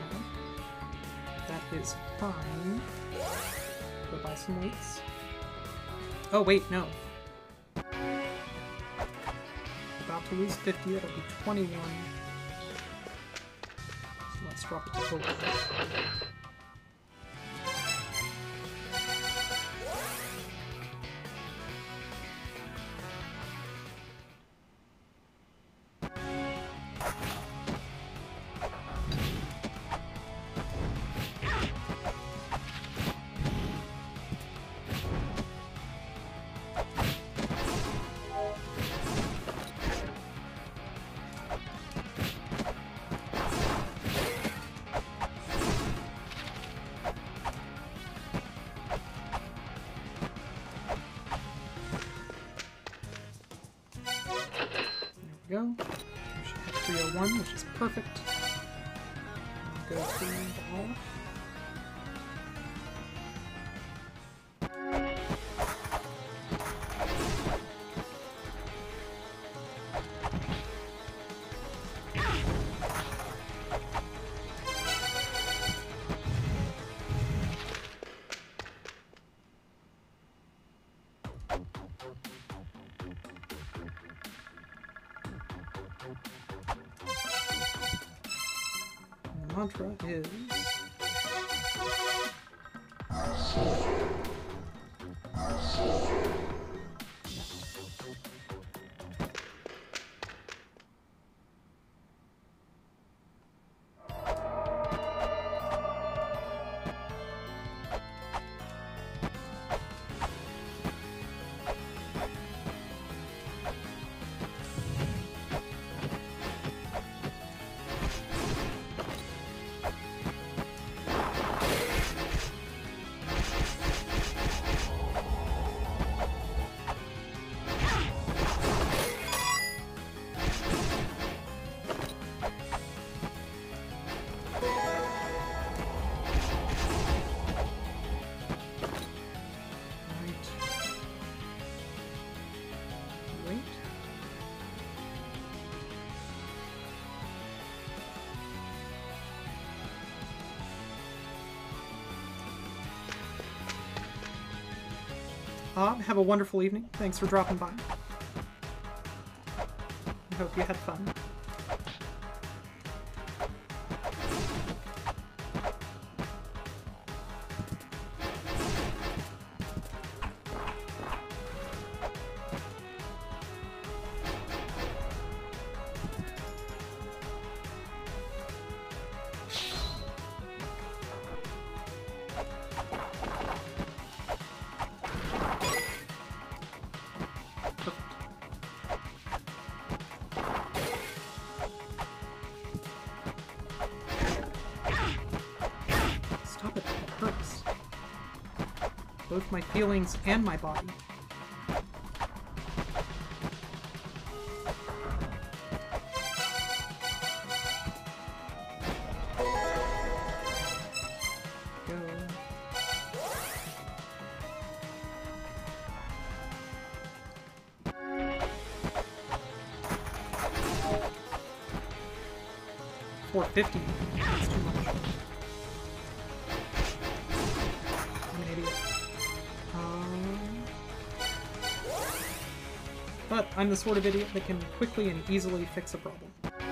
have. That is fine. Go buy some weights. Oh, wait, no. About to lose fifty, that'll be twenty-one. So let's drop it to four. one, which is perfect. Go to all. Mantra is Uh, have a wonderful evening. Thanks for dropping by. I hope you had fun. Both my feelings and my body. Go. four fifty. That's too much. I'm an idiot. But I'm the sort of idiot that can quickly and easily fix a problem.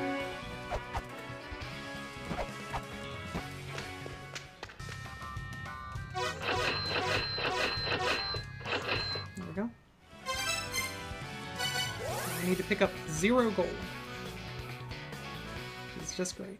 There we go. I need to pick up zero gold. It's just great.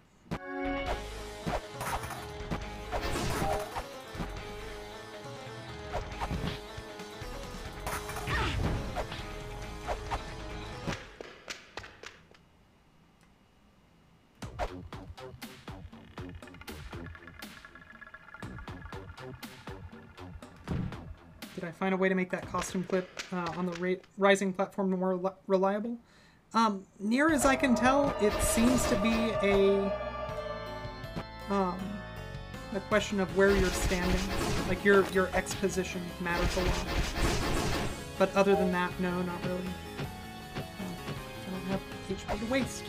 Did I find a way to make that costume clip uh, on the ra Rising platform more reliable? Um, near as I can tell, it seems to be a um, a question of where you're standing. Like your your X position matters a lot. But other than that, no, not really. Uh, I don't have H P to waste.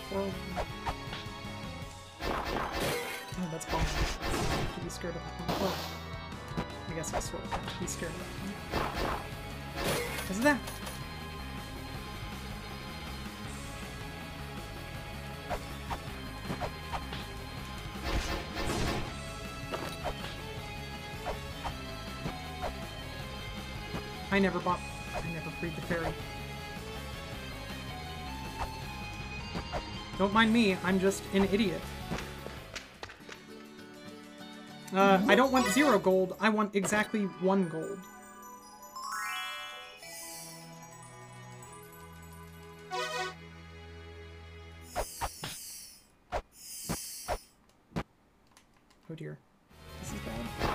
four oh one. Oh, that's bomb. To be scared of that one. Oh. I guess I sort of have to be scared of that one. Because of that. I never bought... I never freed the fairy. Don't mind me, I'm just an idiot. Uh, I don't want zero gold, I want exactly one gold. Oh dear. This is bad.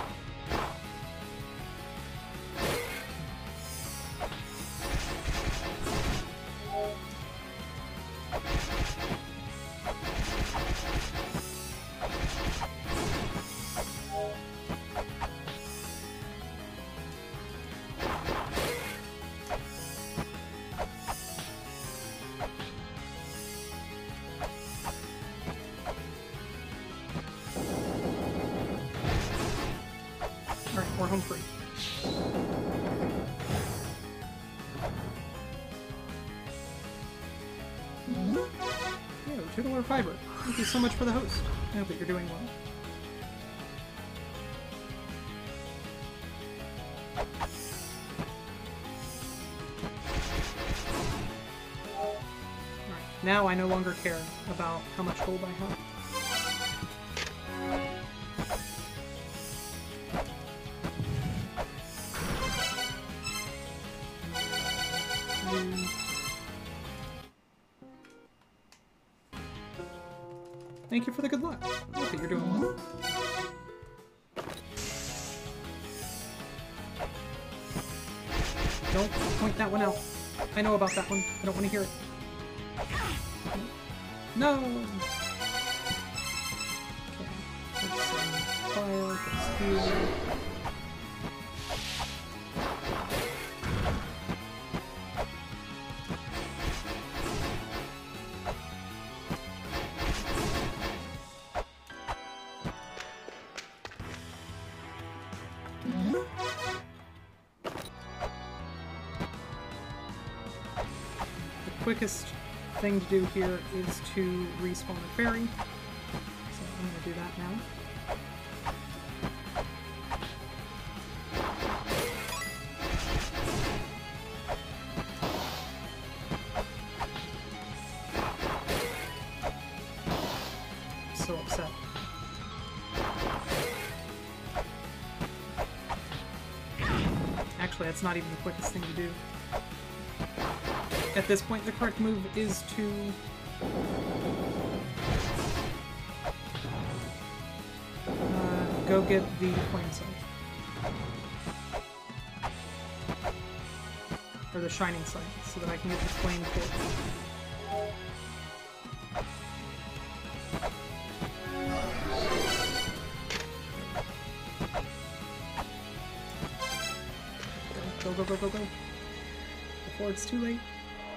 We're home free. Yo, two dollar fiber. Thank you so much for the host. I hope that you're doing well. Alright, now I no longer care about how much gold I have. Thank you for the good luck. I hope that you're doing well. Don't point that one out. I know about that one. I don't want to hear it. No! Okay. Let's um, fire, let's heal. Quickest thing to do here is to respawn a fairy. So I'm going to do that now. I'm so upset. Actually, that's not even the quickest thing to do. At this point, the correct move is to uh, go get the flame sight. Or the shining sight, so that I can get the flame port. Go, go, go, go, go. Before it's too late.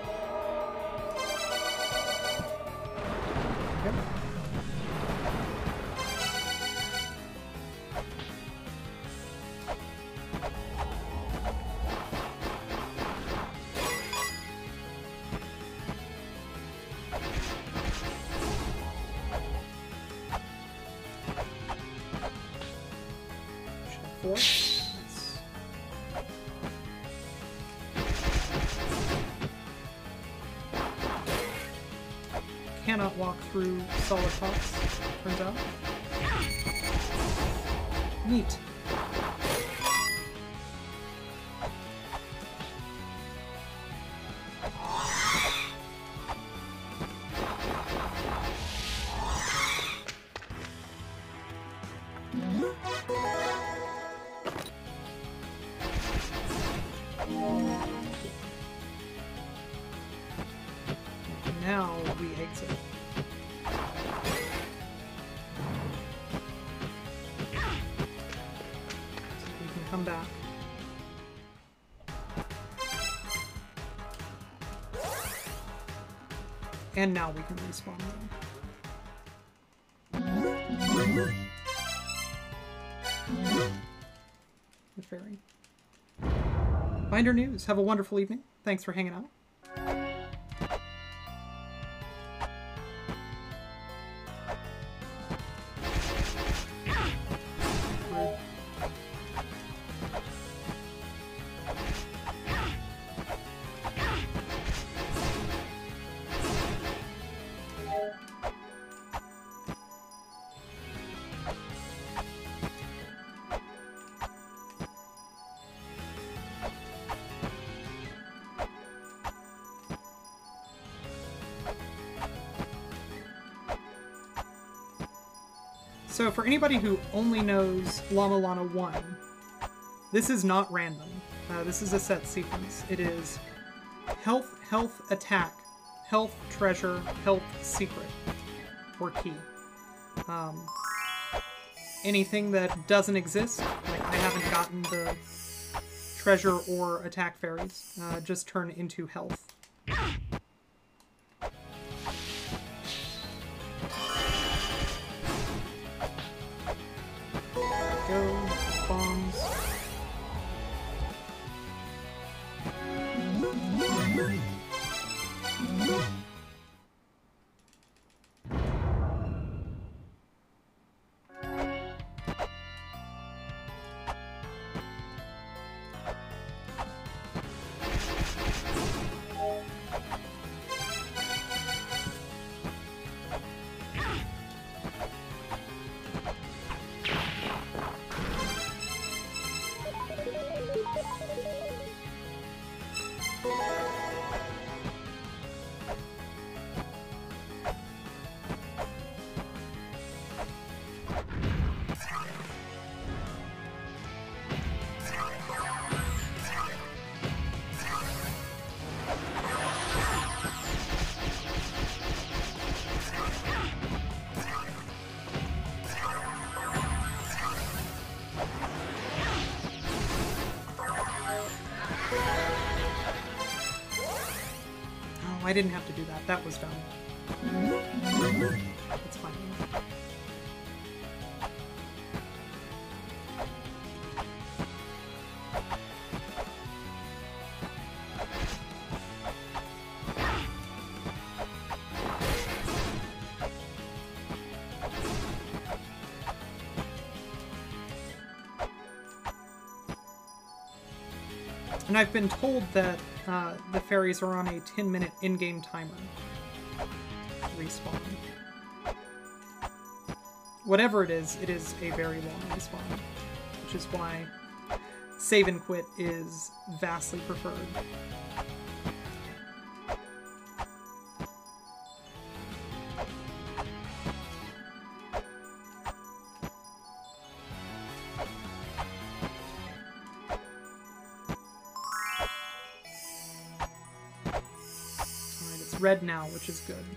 Four. Cannot walk through solid pots, turns out. Neat. Now we exit. So we can come back. And now we can respawn them. The fairy. Binder News, have a wonderful evening. Thanks for hanging out. So for anybody who only knows Lama Lana one, this is not random. Uh, this is a set sequence. It is health, health, attack, health, treasure, health, secret, or key. Um, anything that doesn't exist, like I haven't gotten the treasure or attack fairies, uh, just turn into health. Go, bombs. I didn't have to do that. That was dumb. It's fine. And I've been told that uh, the fairies are on a ten minute in-game timer. Respawn. Whatever it is, it is a very long respawn. Which is why save and quit is vastly preferred. Red now, which is good.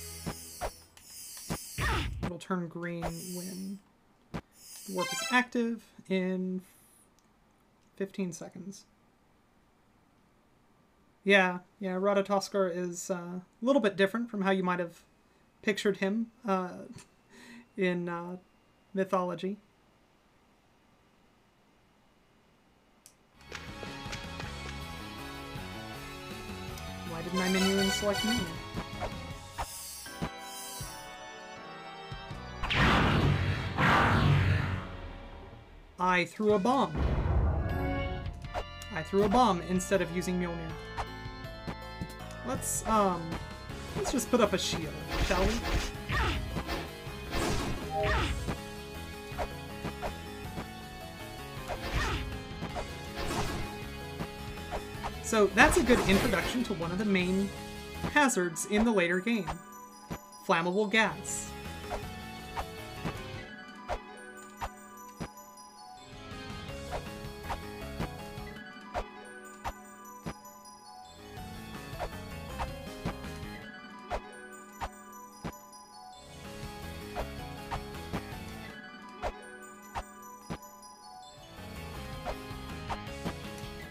It'll turn green when the warp is active in fifteen seconds. Yeah, yeah, Ratatoskar is uh, a little bit different from how you might have pictured him uh, in uh, mythology. Why didn't I menu and select menu? I threw a bomb. I threw a bomb instead of using Mjolnir. Let's, um, let's just put up a shield, shall we? So that's a good introduction to one of the main hazards in the later game. Flammable gas.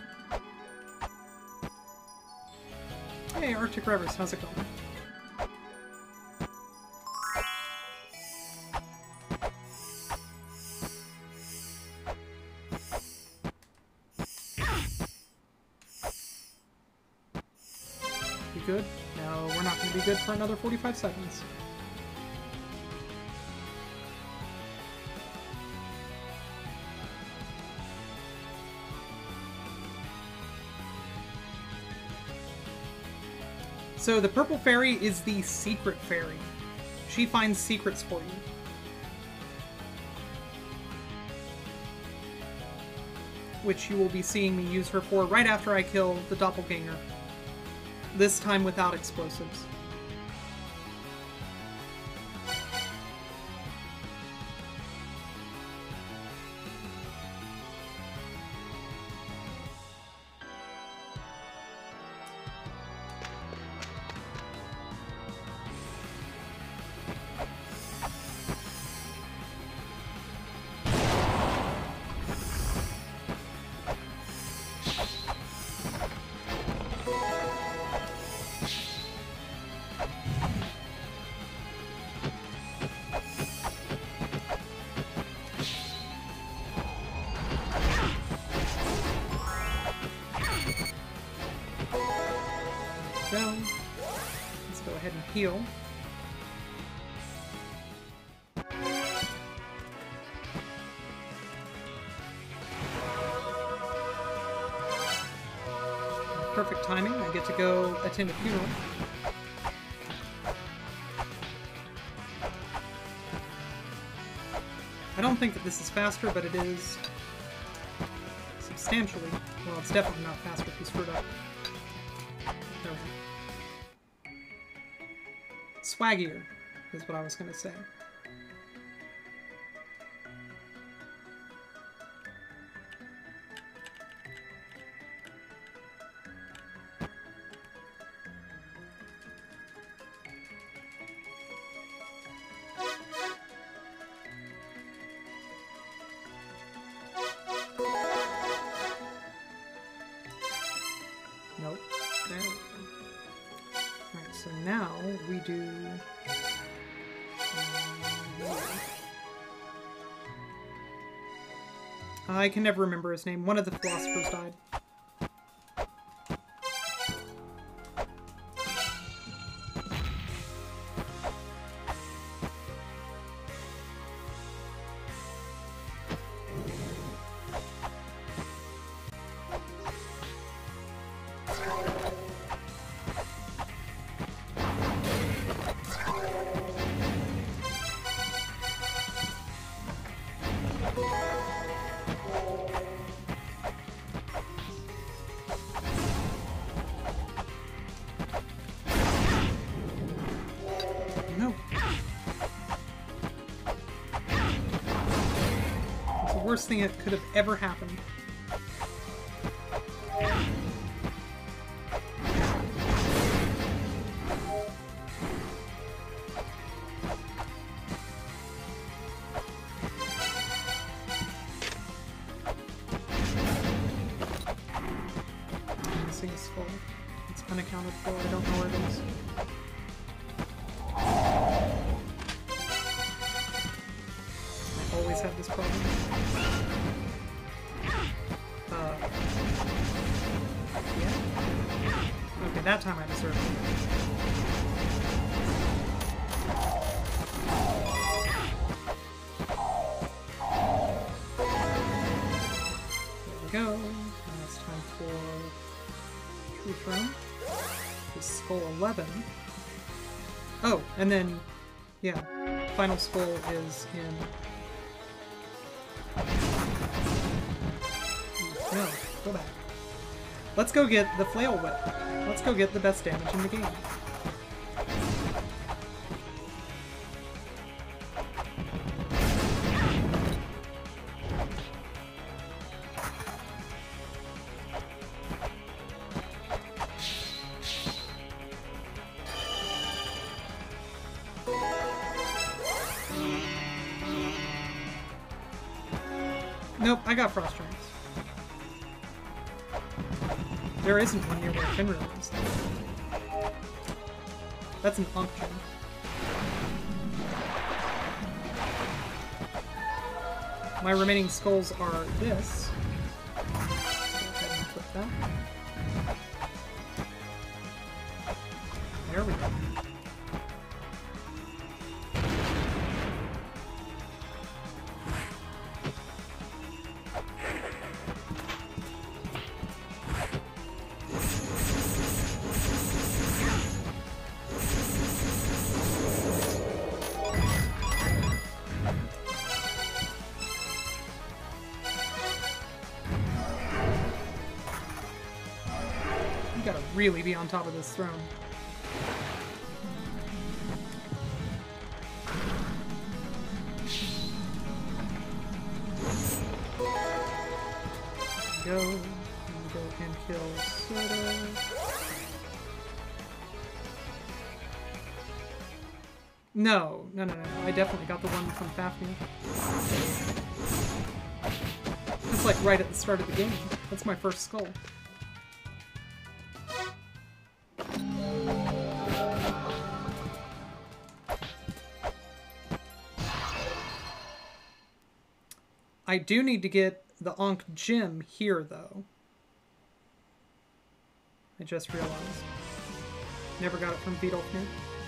Hey, Arctic Rivers, how's it going? good? No, we're not going to be good for another forty-five seconds. So the purple fairy is the secret fairy. She finds secrets for you. Which you will be seeing me use her for right after I kill the doppelganger. This time without explosives. Let's go ahead and heal. Perfect timing. I get to go attend a funeral. I don't think that this is faster, but it is substantially. Well, it's definitely not faster if you screwed up. There we go. Swaggier is what I was going to say. Nope. There we go. Alright, so now we do... Um, I can never remember his name. One of the philosophers died. Worst thing that could have ever happened. I'm missing a skull. It's unaccounted for. I don't know where it is. I always have this problem. Uh, yeah. Okay, that time I deserved it. There we go. Now it's time for Truth Room. This Skull eleven. Oh, and then, yeah, final skull is in... No, go back. Let's go get the Flail Whip. Let's go get the best damage in the game. Nope, I got Frost Giants. There isn't one near where Finral is. That's an unction. My remaining skulls are this. Let's go ahead and put that. really be on top of this throne. Go. And go and kill Soda. No, no, no, no. I definitely got the one from Fafnir. It's like right at the start of the game. That's my first skull. I do need to get the Ankh gem here, though. I just realized. Never got it from Vidolfnir.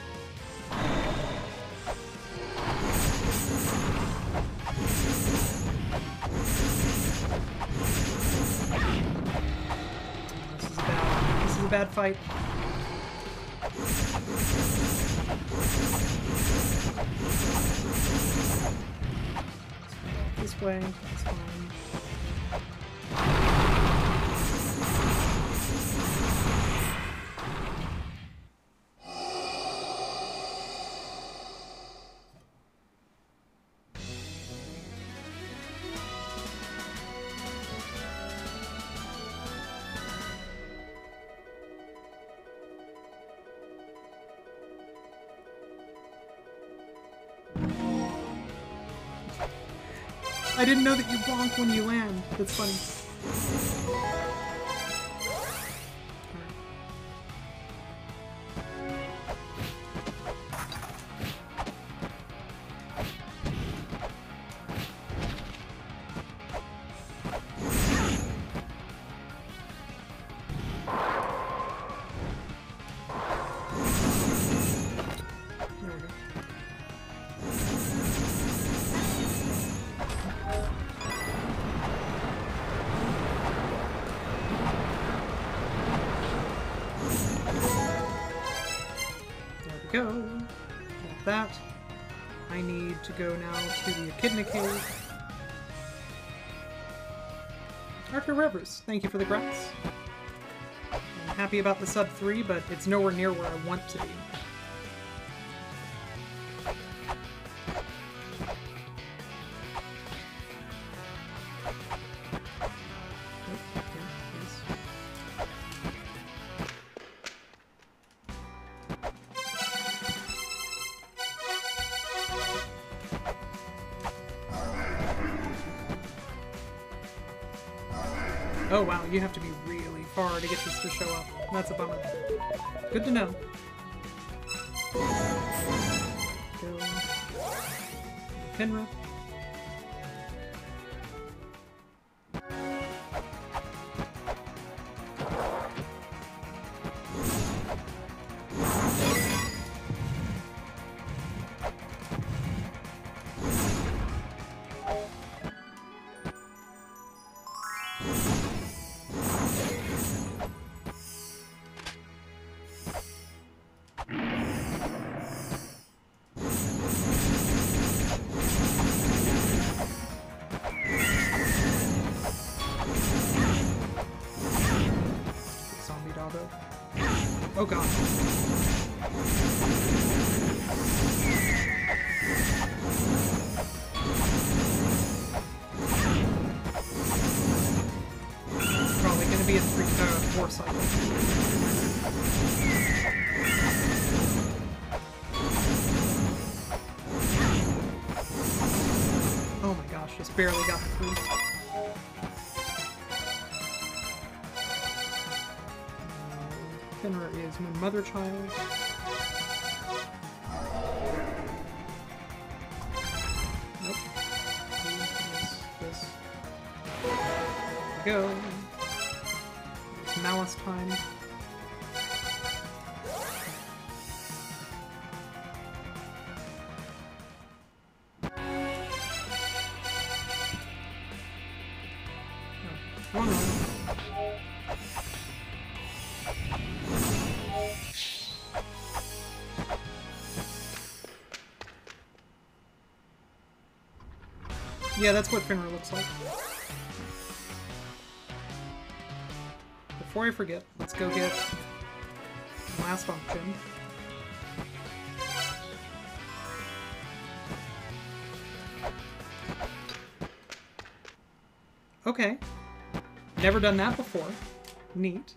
This is a bad, this is a bad fight. This way, that's fine. I didn't know that you bonk when you land. That's funny. Go. Like that. I need to go now to the Echidna Cave. Arthur Revers, thank you for the grass. I'm happy about the sub three, but it's nowhere near where I want to be. Oh wow, you have to be really far to get this to show up. That's a bummer. Good to know. Go. Finra. Oh god. Probably gonna be a three, uh, four cycle. Oh my gosh, just barely got through. Finra is Moon Mother Child. Nope. This, this. There we go. It's Malice time. Oh, one more. Yeah, that's what Finra looks like. Before I forget, let's go get last auction. Okay. Never done that before. Neat.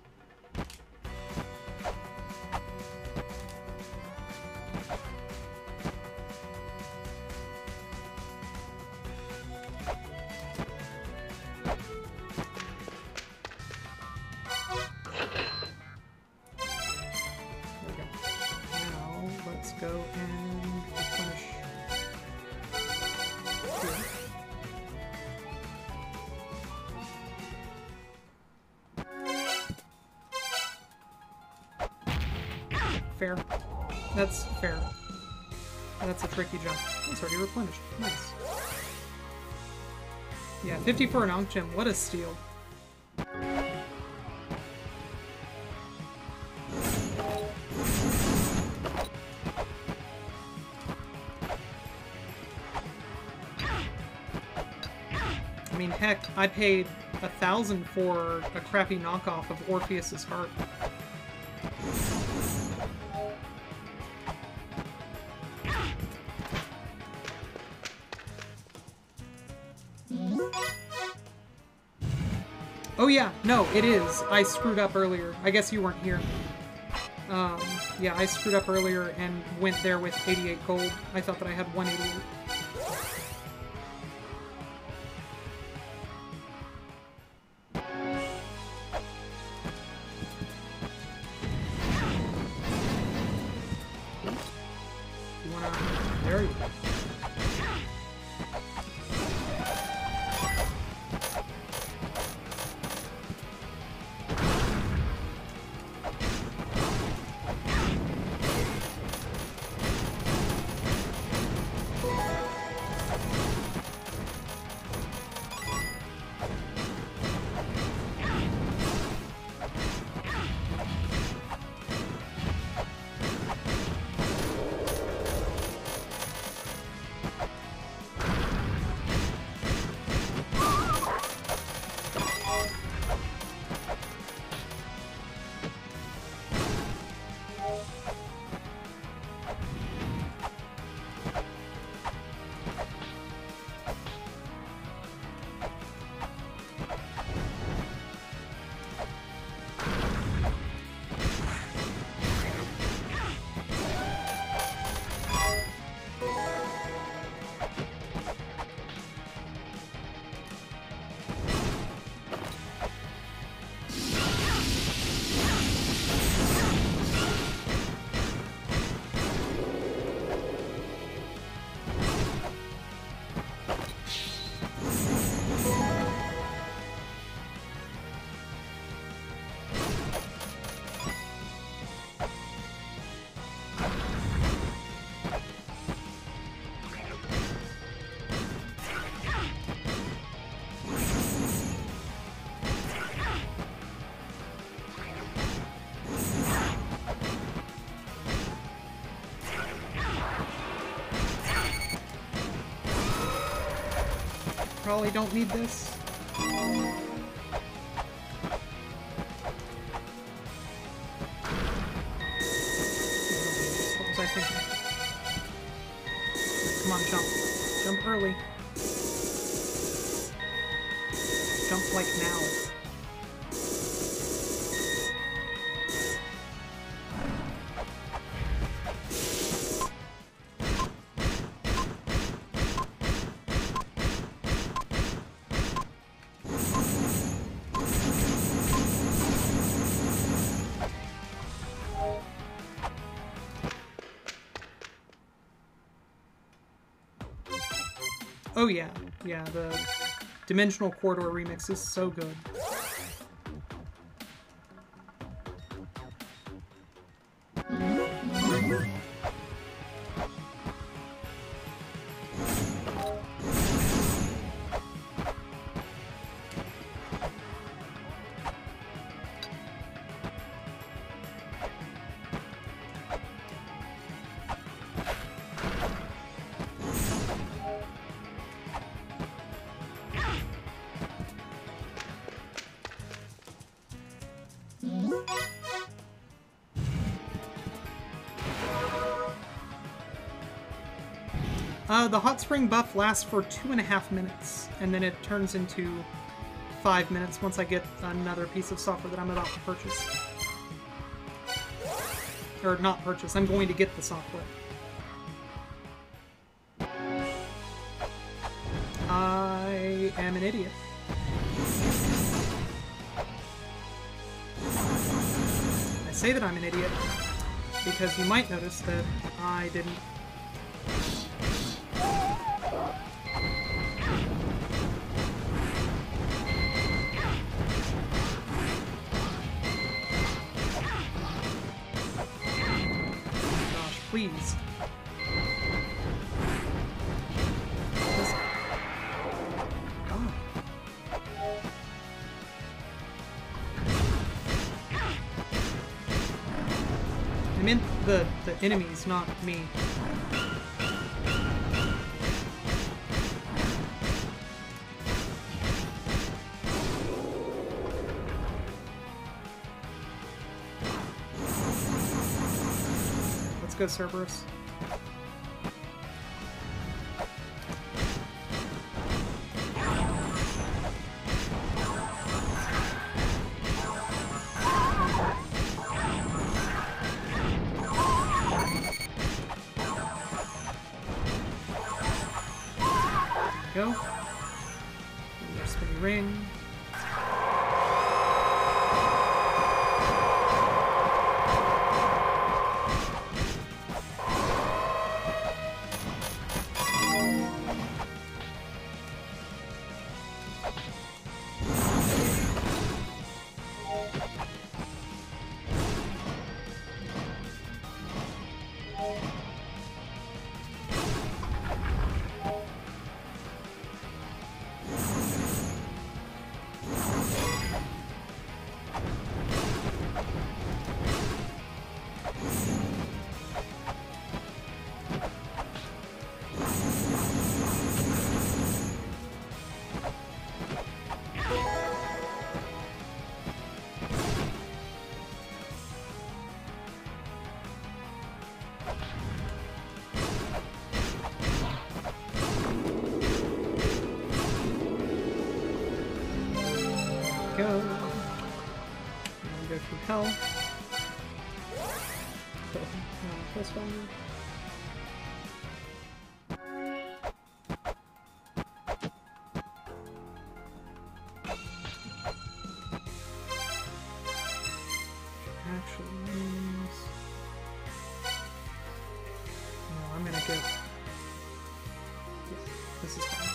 Fair. That's fair. That's a tricky jump. It's already replenished. Nice. Yeah, fifty for an Ankh Gem. What a steal. I mean, heck, I paid a thousand for a crappy knockoff of Orpheus's Heart. Oh yeah, no, it is. I screwed up earlier. I guess you weren't here. Um, yeah, I screwed up earlier and went there with eighty-eight gold. I thought that I had one eighty-eight. You wanna... There you go. Probably don't need this. What was I thinking? Come on, jump. Jump early. Jump like now. Oh yeah, yeah, the Dimensional Corridor remix is so good. Uh, the hot spring buff lasts for two and a half minutes, and then it turns into five minutes once I get another piece of software that I'm about to purchase. Or not purchase, I'm going to get the software. I am an idiot. I say that I'm an idiot because you might notice that I didn't... Gosh, please. Just... Oh. I meant the, the enemies, not me. Let's go, Cerberus. Go. Another spinny ring. Go. I'm gonna go through hell. So, uh, plus one. Actually means... No, I'm gonna get... Yeah, this is fine.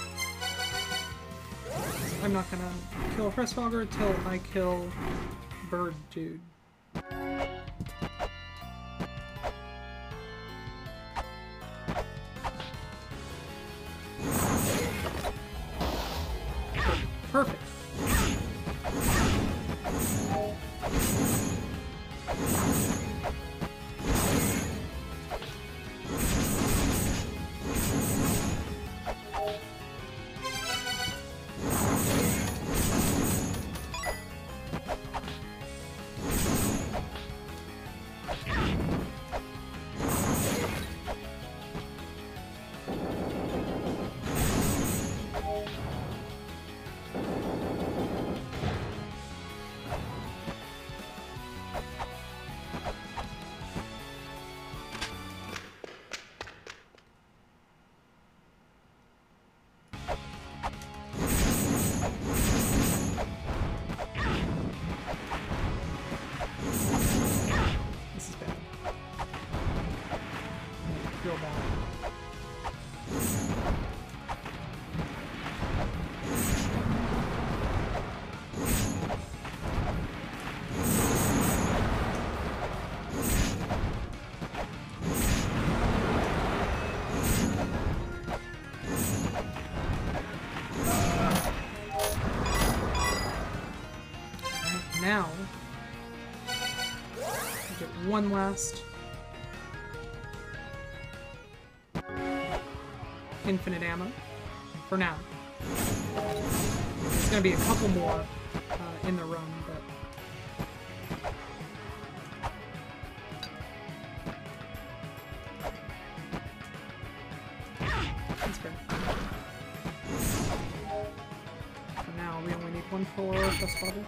I'm not gonna kill Frostfogger until I kill Bird Dude. Perfect. Real bad. Right, now, I get one last infinite ammo for now. There's gonna be a couple more uh, in the run, but fair. For now, we only need one for Dust Bubble.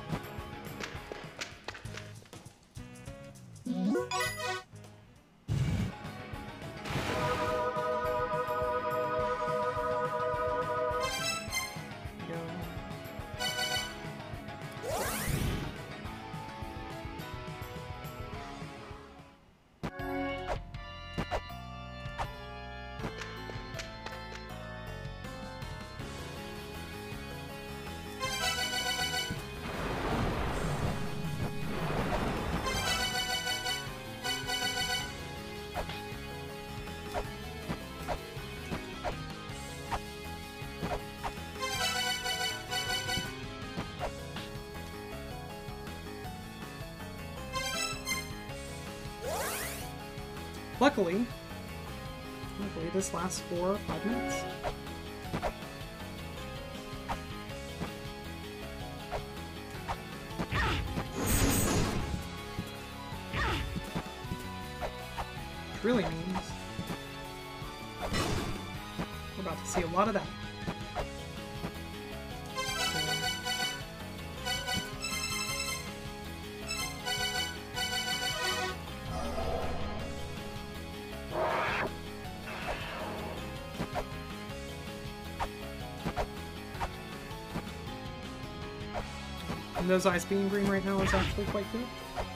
Luckily, luckily this lasts for five minutes. Which really means we're about to see a lot of that. And those eyes being green right now is actually quite good.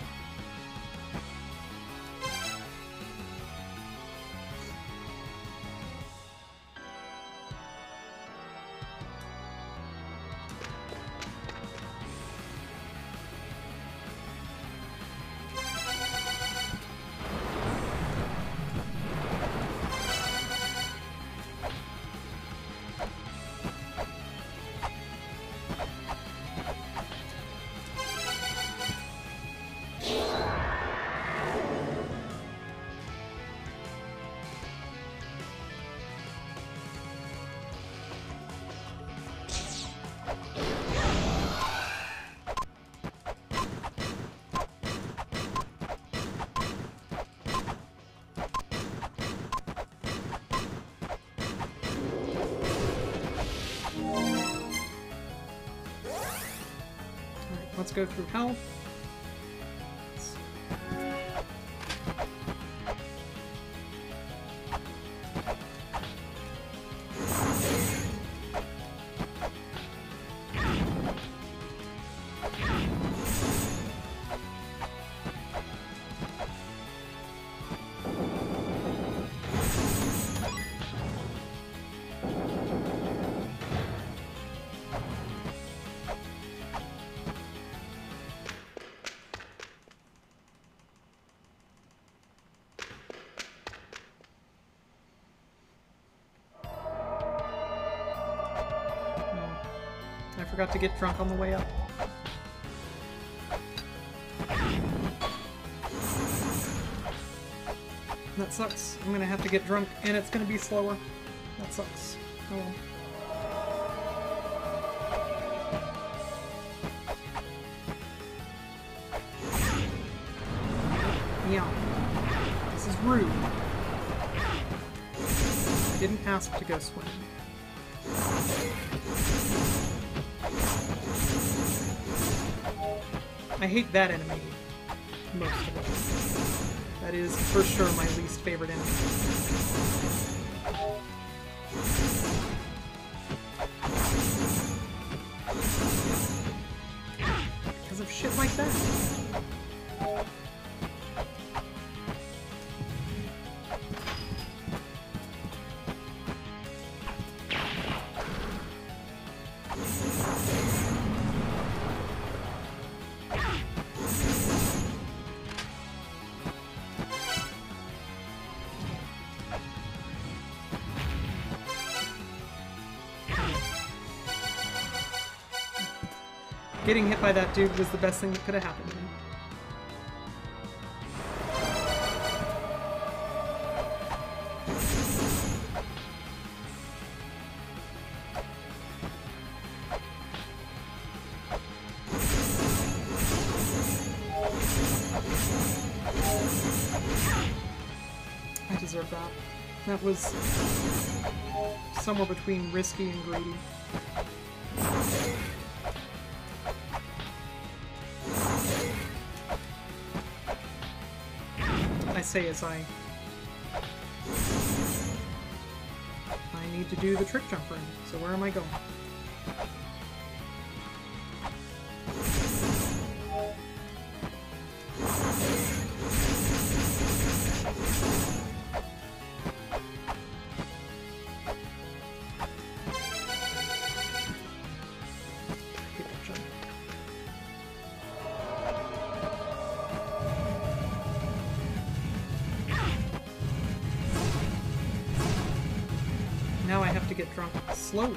Let's go through health. I forgot to get drunk on the way up. That sucks. I'm gonna have to get drunk, and it's gonna be slower. That sucks. Oh well. Meow. This is rude. I didn't ask to go swim. I hate that enemy most of all. That is for sure my least favorite enemy. Because of shit like that. Getting hit by that dude was the best thing that could have happened to me. I deserve that. That was somewhere between risky and greedy. I say as I... I need to do the trick jumper, so where am I going? Now I have to get drunk slowly.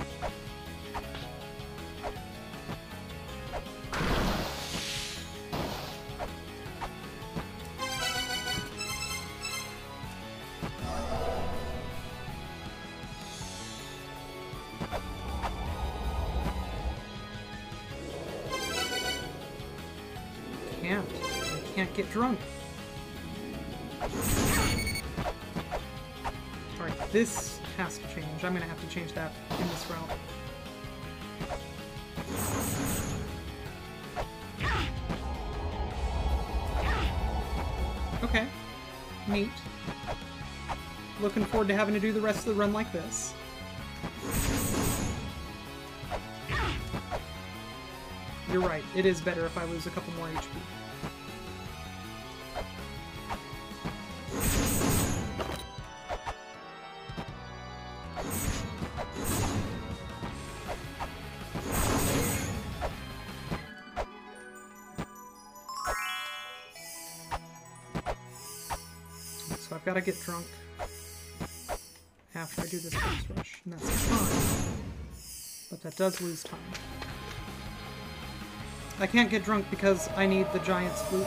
Can't. I can't get drunk. Alright, this has to change. I'm gonna have to change that in this route. Okay. Neat. Looking forward to having to do the rest of the run like this. You're right. It is better if I lose a couple more H P. Gotta get drunk after I do this boss rush, and that's fine, but that does lose time. I can't get drunk because I need the giant's flute.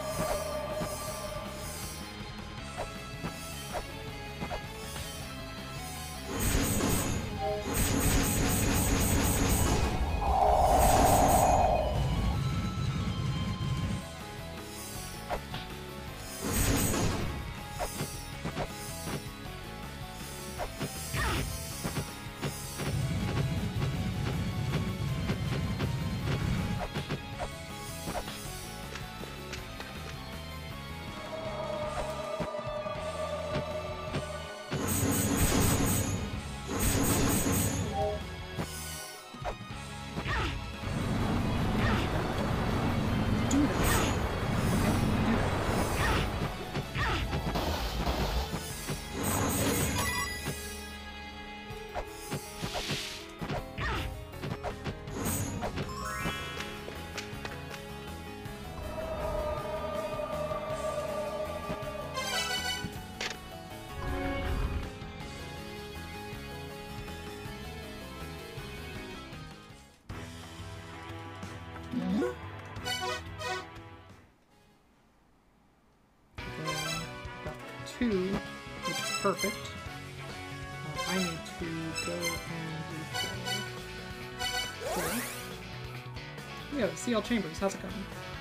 Two, which is perfect. Uh, I need to go and refill. Yeah, C L Chambers, how's it going?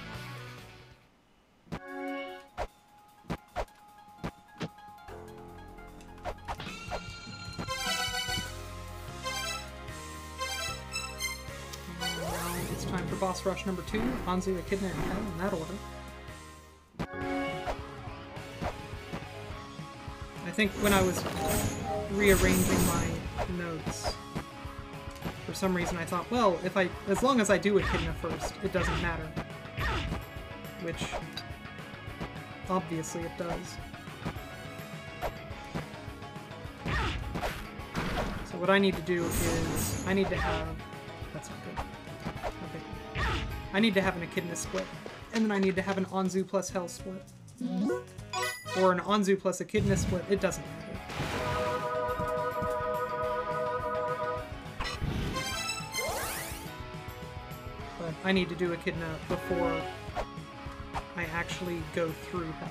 Now it's time for boss rush number two, Anzu, Echidna, and Hell in that order. I think when I was rearranging my notes, for some reason I thought, well, if I, as long as I do Echidna first, it doesn't matter. Which, obviously it does. So what I need to do is, I need to have, that's not good. Okay. I need to have an Echidna split, and then I need to have an Anzu plus Hell split. Or an Anzu plus Echidna split, it doesn't matter. But I need to do Echidna before I actually go through Hell.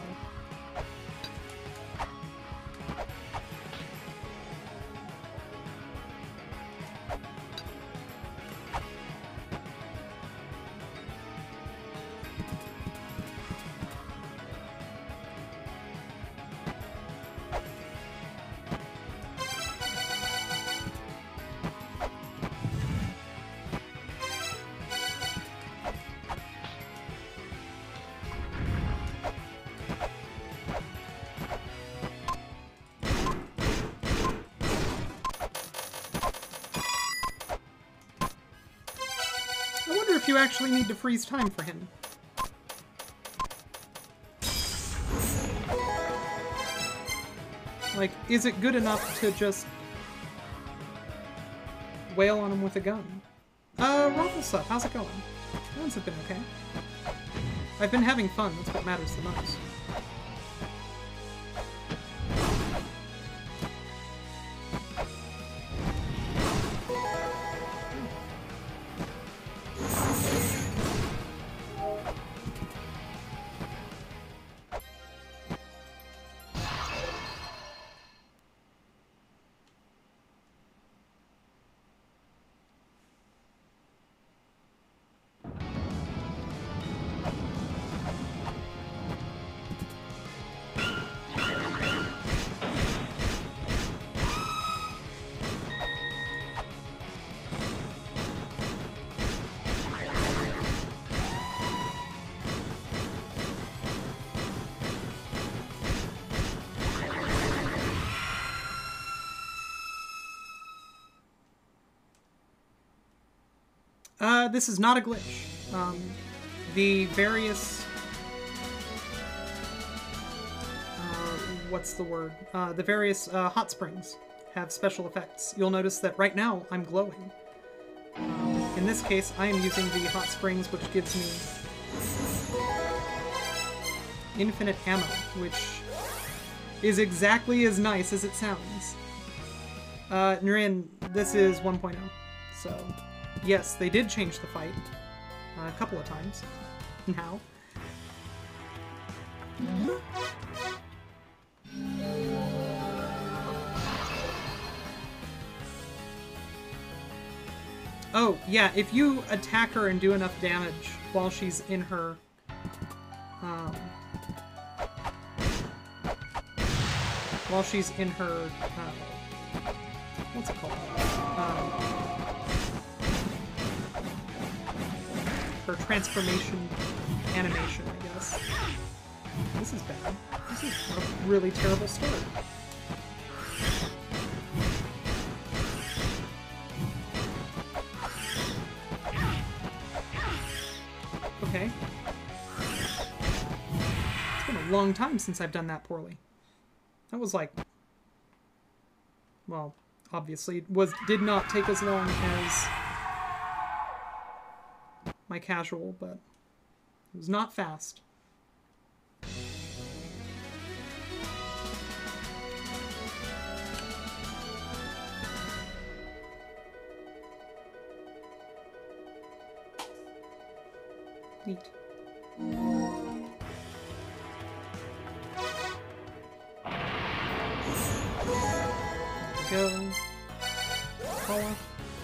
if you actually need to freeze time for him. Like, is it good enough to just wail on him with a gun? Uh, Rufflesup, how's it going? Things have been okay. I've been having fun, that's what matters the most. Uh, this is not a glitch. Um, the various... Uh, what's the word? Uh, the various uh, hot springs have special effects. You'll notice that right now I'm glowing. Um, in this case, I am using the hot springs, which gives me infinite ammo, which is exactly as nice as it sounds. Uh, Nurin, this is one point oh, so... Yes, they did change the fight uh, a couple of times now. Oh, yeah, if you attack her and do enough damage while she's in her... Um, while she's in her... Uh, what's it called? Um, her transformation animation, I guess. This is bad. This is a really terrible start. Okay. It's been a long time since I've done that poorly. That was like... Well, obviously, was did not take as long as... my casual, but it was not fast. Neat. There we go. Paula.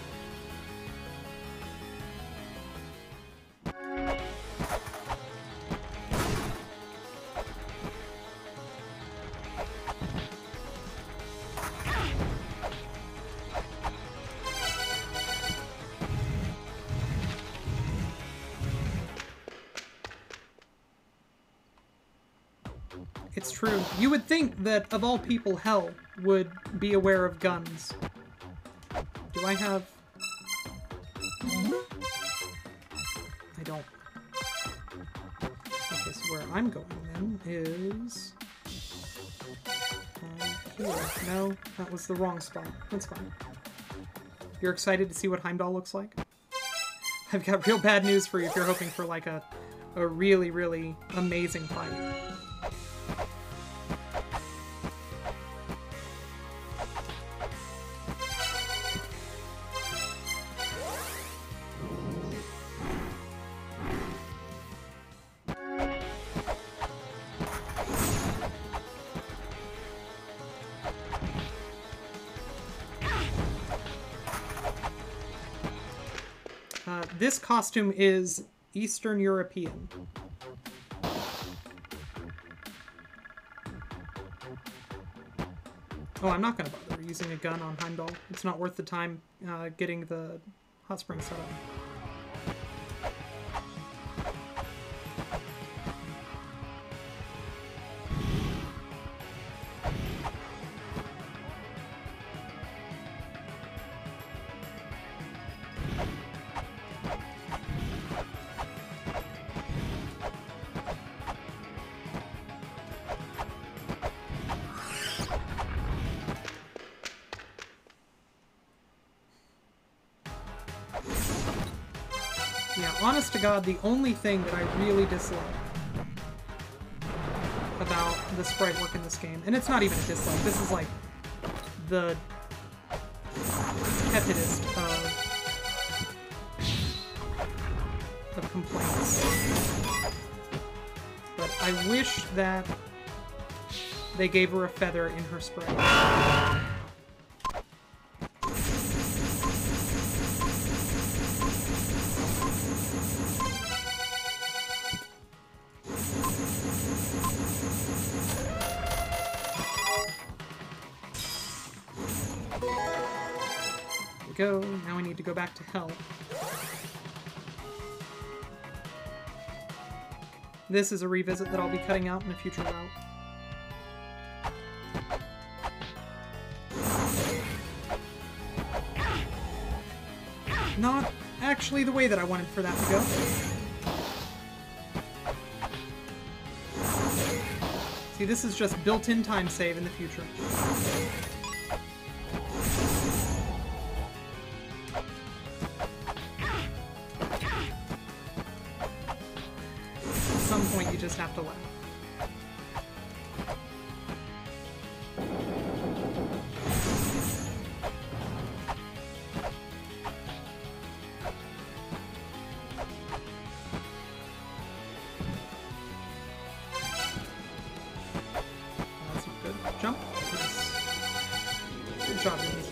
It's true. You would think that, of all people, Hell would be aware of guns. Do I have... I don't. Okay, so where I'm going then is... Uh, here. No, that was the wrong spot. That's fine. You're excited to see what Heimdall looks like? I've got real bad news for you if you're hoping for like a, a really, really amazing fight. Uh, this costume is Eastern European. Oh, I'm not going to bother using a gun on Heimdall. It's not worth the time uh, getting the hot spring set up. Yeah, honest to God, the only thing that I really dislike about the sprite work in this game, and it's not even a dislike, this is like the tepidest of, of complaints. But I wish that they gave her a feather in her sprite. Go. Now I need to go back to hell. This is a revisit that I'll be cutting out in a future route. Not actually the way that I wanted for that to go. See, this is just built-in time save in the future. At some point, you just have to laugh. That's not good. Jump. Yes. Good job, Lisa.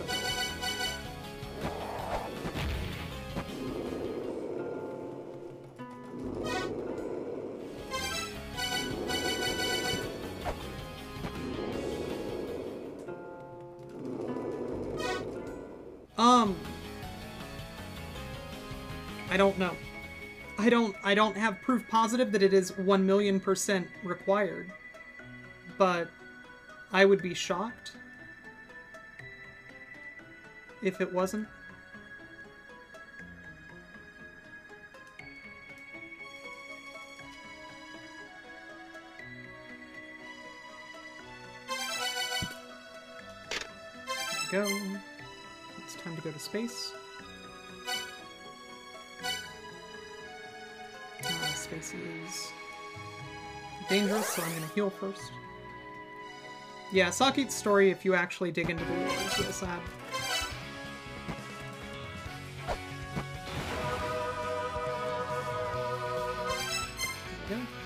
Um, I don't know. I don't, I don't have proof positive that it is one million percent required, but I would be shocked if it wasn't. There we go. It's time to go to space. Uh, space is dangerous, so I'm going to heal first. Yeah, Sakit's story, if you actually dig into the lore, is real sad. There we go.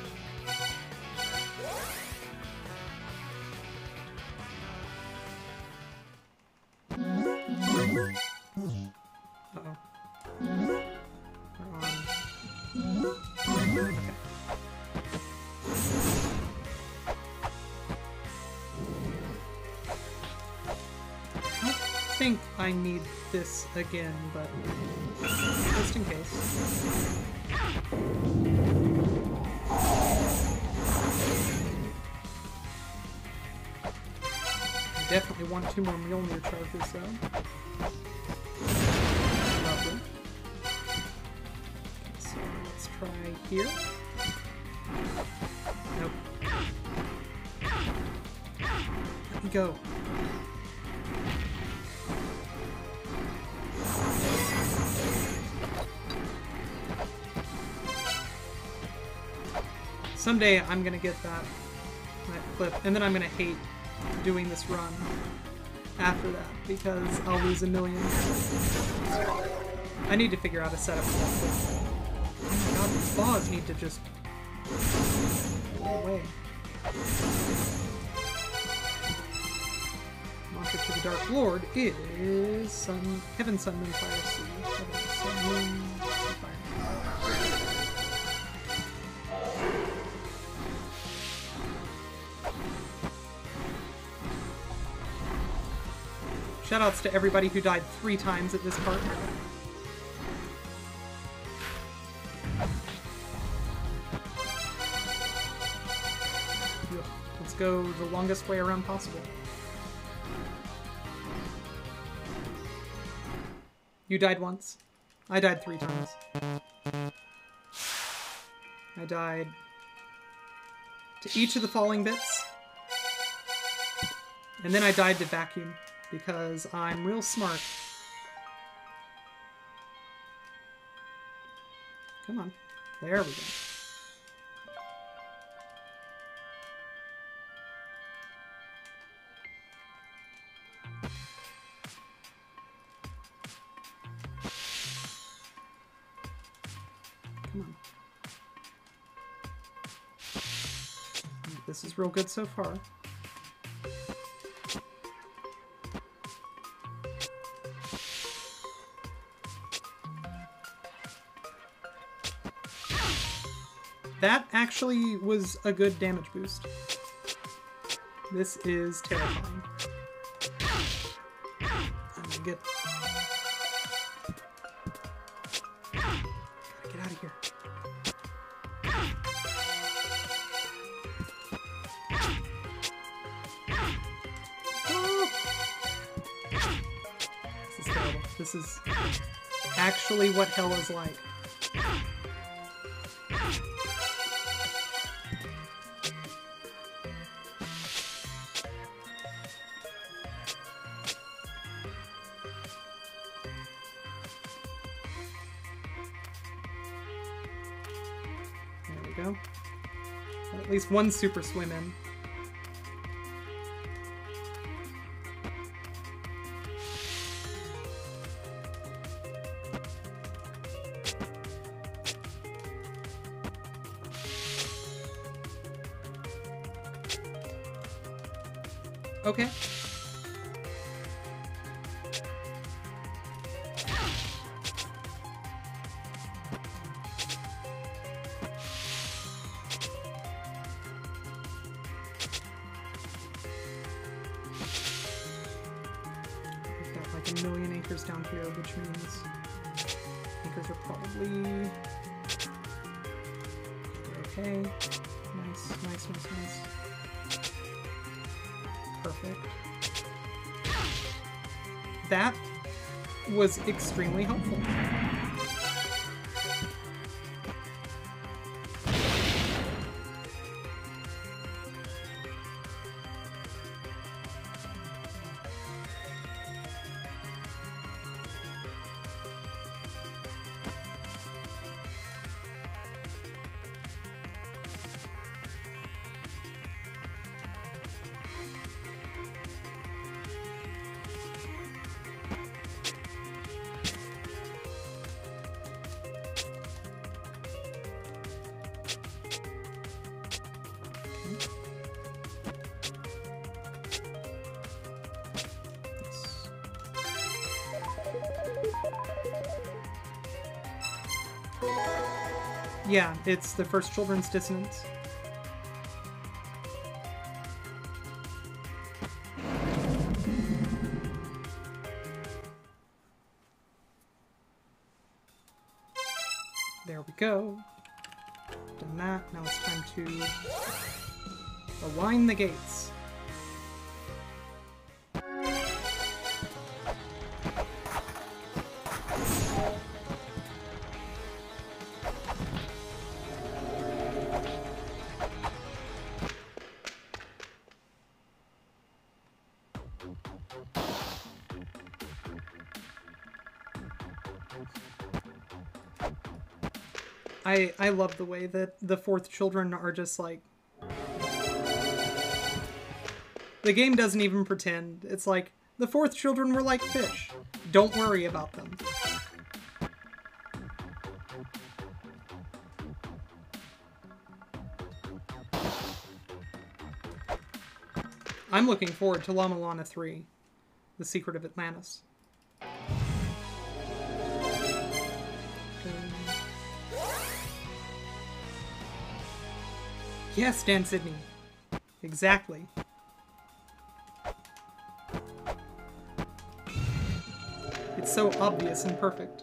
Uh-oh. We're on. Okay. I don't think I need this again, but just in case. I definitely want two more Mjolnir charges, though. Lovely. So let's try here. Nope. Let me go. Someday I'm gonna get that, that clip, and then I'm gonna hate doing this run after that because I'll lose a million. I need to figure out a setup for that. Oh my god, these boss need to just go away. Mantra to the Dark Lord is Sun, Heaven, Sun, Moon, Fire, Sea. Heaven, Sun, Moon, Sea, Fire. Shoutouts to everybody who died three times at this part. Let's go the longest way around possible. You died once. I died three times. I died to each of the falling bits. And then I died to vacuum. Because I'm real smart. Come on. There we go. Come on. This is real good so far. That actually was a good damage boost. This is terrifying. I'm gonna get... Gotta get out of here. Oh! This is terrible. This is actually what hell is like. Go. At least one super swim in. Okay. A million anchors down here, which means anchors are probably okay. Nice, nice, nice, nice. Perfect. That was extremely helpful. Yeah, it's the First Children's Dissonance. There we go. Done that. Now it's time to align the gates. I, I love the way that the Fourth Children are just like... The game doesn't even pretend. It's like, the Fourth Children were like fish. Don't worry about them. I'm looking forward to La Mulana three, The Secret of Atlantis. Yes, Dan Sidney. Exactly. It's so obvious and perfect.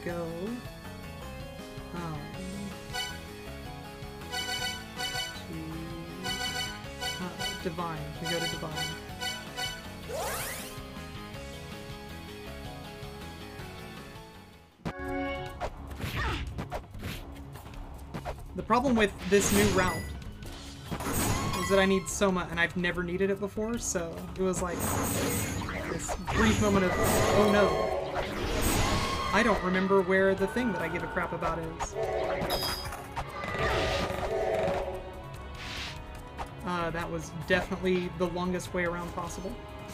go... Um, to... Uh, Divine. We go to Divine. The problem with this new route is that I need Soma, and I've never needed it before, so it was like this brief moment of, oh no, I don't remember where the thing that I give a crap about is. Uh, that was definitely the longest way around possible.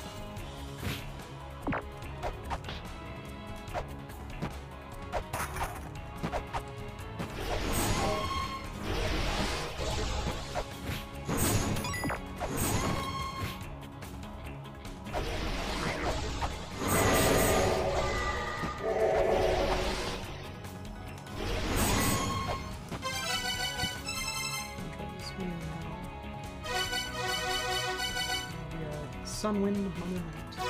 Sun, wind, money, night.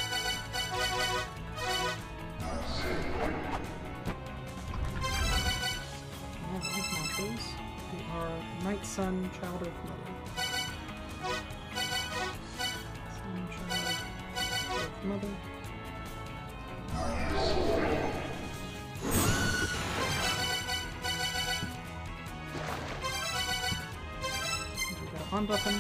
All right, mantras. We are night, sun, child of mother. Sun, child of mother. We got a on button.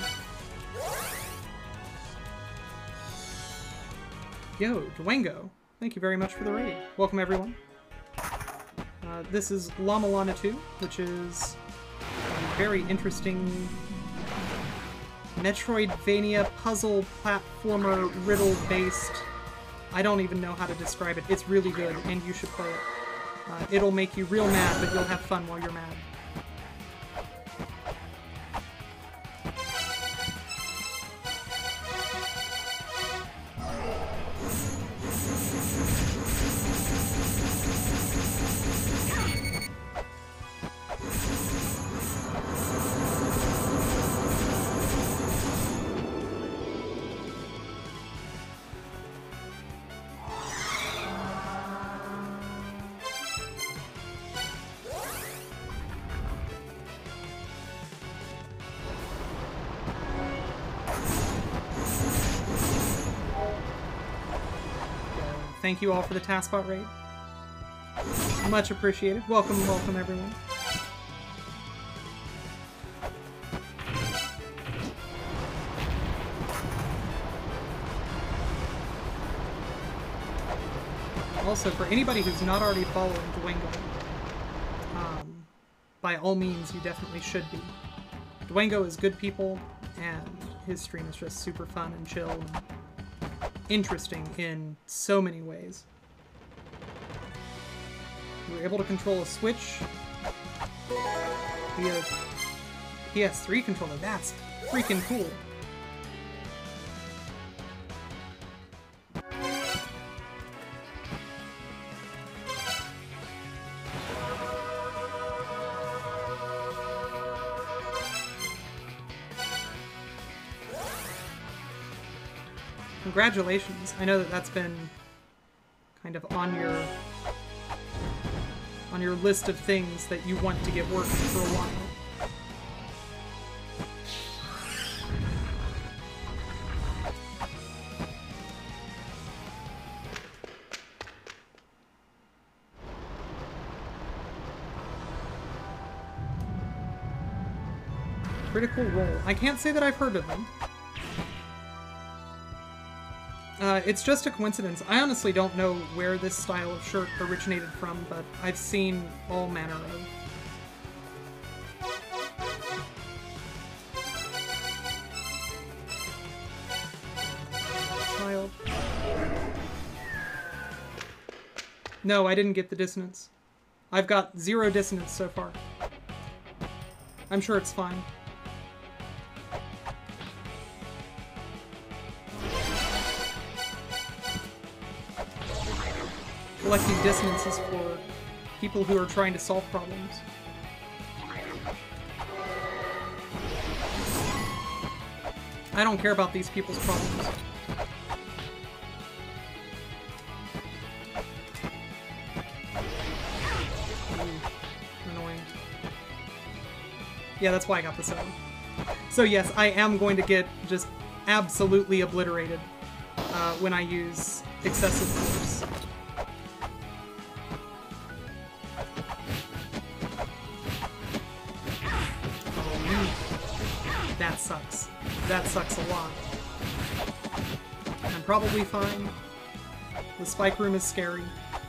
Yo, Dwango, thank you very much for the raid. Welcome, everyone. Uh, this is La Milana two, which is a very interesting Metroidvania puzzle platformer riddle-based. I don't even know how to describe it. It's really good, and you should play it. Uh, it'll make you real mad, but you'll have fun while you're mad. Thank you all for the Taskbot raid. Much appreciated. Welcome, welcome everyone. Also, for anybody who's not already following Dwango, um, by all means, you definitely should be. Dwango is good people, and his stream is just super fun and chill and interesting in so many ways. We were able to control a Switch via P S three controller. That's freaking cool. Congratulations. I know that that's been kind of on your on your list of things that you want to get working for a while. Critical Role. I can't say that I've heard of them. Uh, it's just a coincidence. I honestly don't know where this style of shirt originated from, but I've seen all manner of. Child. No, I didn't get the dissonance. I've got zero dissonance so far. I'm sure it's fine. Collecting dissonances for people who are trying to solve problems. I don't care about these people's problems. Yeah, that's why I got the seven. So yes, I am going to get just absolutely obliterated uh, when I use excessive force. Oh, that sucks. That sucks a lot. I'm probably fine. The spike room is scary.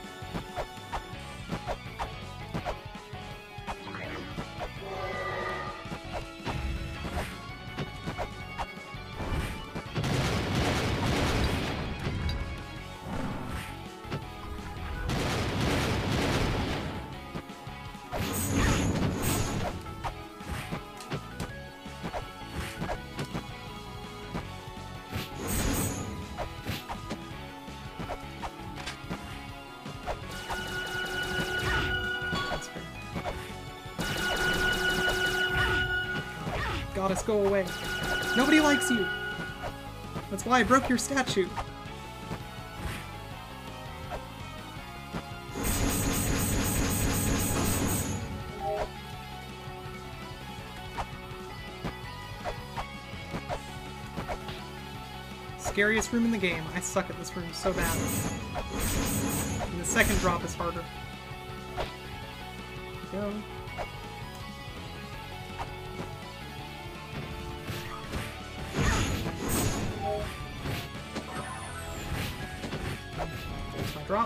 Goddess, go away. Nobody likes you. That's why I broke your statue. Scariest room in the game. I suck at this room so bad. And the second drop is harder. There we go. Drop.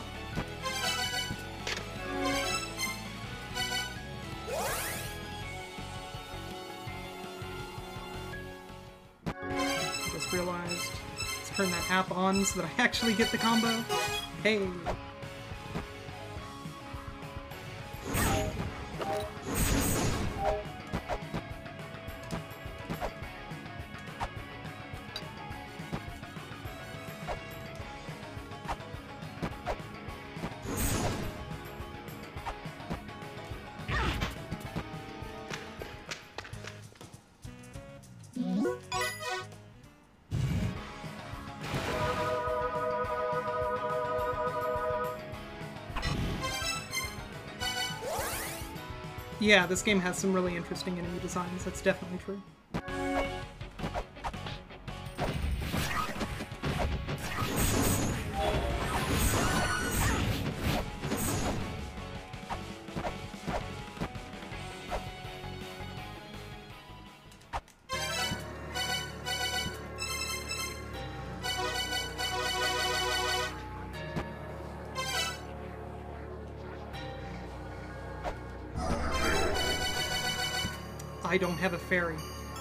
Just realized. Let's turn that app on so that I actually get the combo. Hey. Yeah, this game has some really interesting enemy designs, that's definitely true. I don't have a fairy.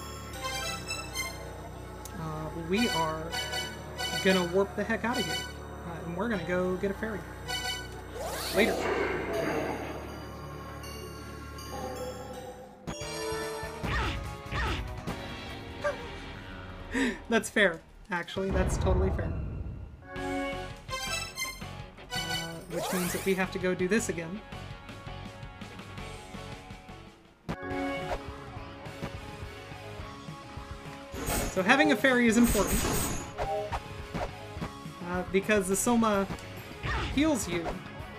Uh, we are gonna warp the heck out of here. Uh, and we're gonna go get a fairy. Later. That's fair, actually. That's totally fair. Uh, which means that we have to go do this again. So having a fairy is important, uh, because the Soma heals you,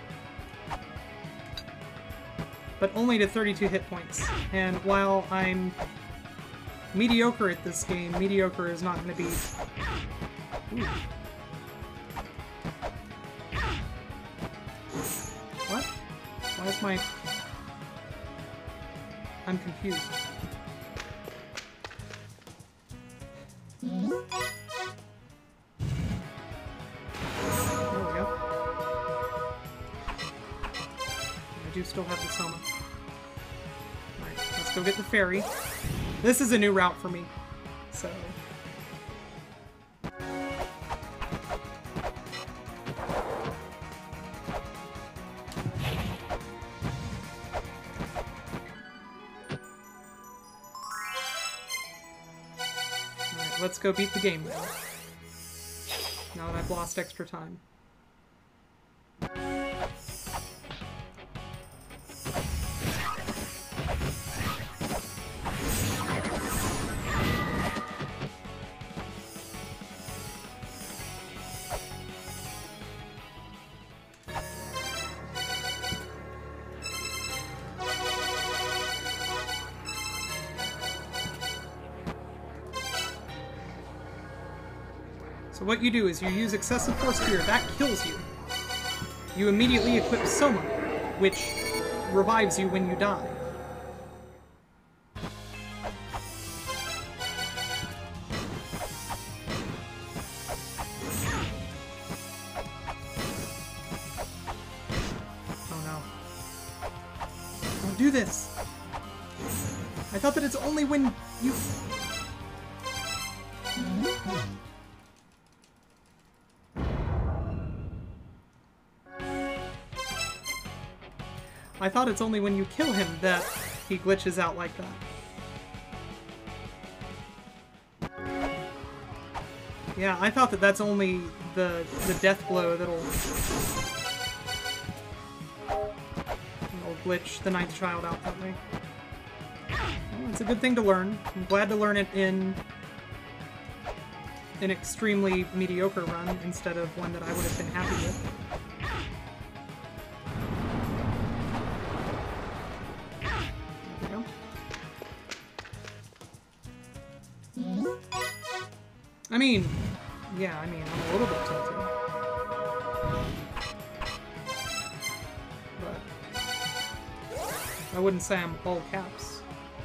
but only to thirty-two hit points. And while I'm mediocre at this game, mediocre is not going to be... Ooh. What? Why is my... I'm confused. There we go. I do still have the Soma. Alright, let's go get the fairy. This is a new route for me, so... Let's go beat the game now. Now that I've lost extra time. So what you do is you use Excessive Force Spear. That kills you. You immediately equip Soma, which revives you when you die. Oh no. Don't do this! I thought that it's only when you... I thought it's only when you kill him that he glitches out like that. Yeah, I thought that that's only the the death blow that'll, that'll glitch the Ninth Child out that way. Well, it's a good thing to learn. I'm glad to learn it in an extremely mediocre run instead of one that I would have been happy with. I mean, yeah, I mean, I'm a little bit tilted. But I wouldn't say I'm all caps.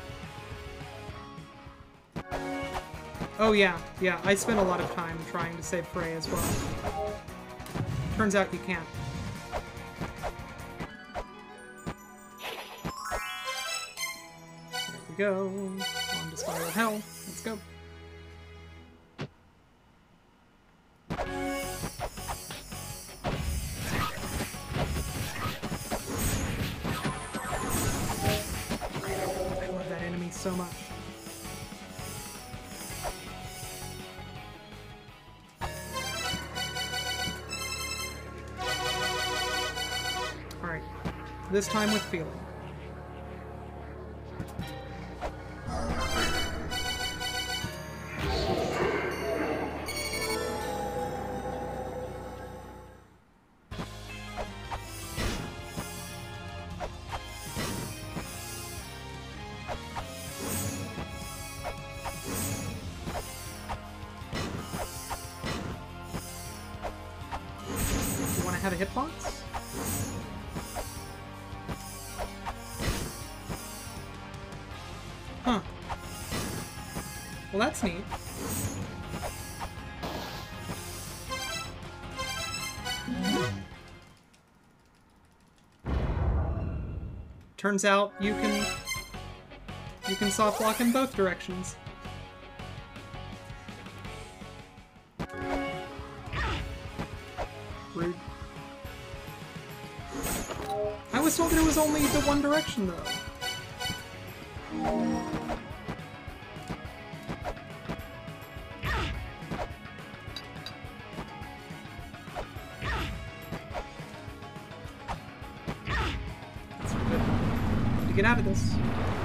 Oh yeah, yeah, I spent a lot of time trying to save Frey as well. Turns out you can't. There we go. On to Spiral Hell. Let's go. So much. Alright, this time with feeling. Had a hitbox? Huh. Well, that's neat. Turns out you can you can soft lock in both directions. Rude. I was told it was only the one direction, though. That's good. To get out of this.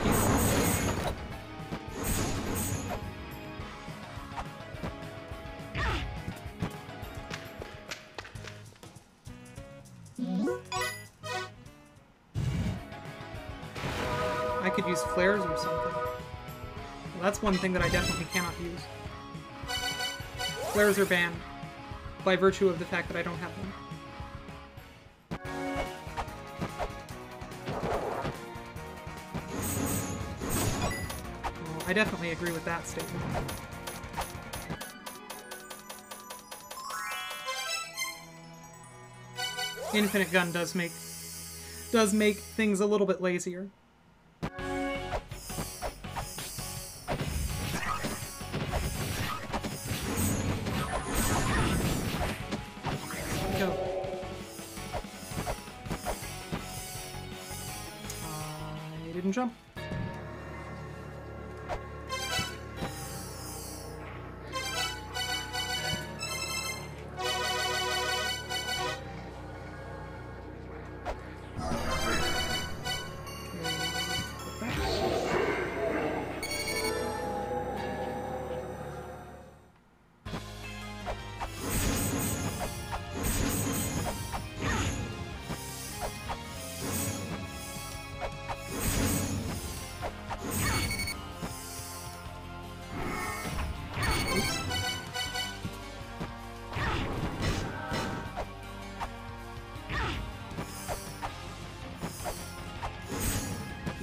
I could use flares or something. Well, that's one thing that I definitely cannot use. Flares are banned by virtue of the fact that I don't have them. Well, I definitely agree with that statement. Infinite Gun does make does make things a little bit lazier. Jump.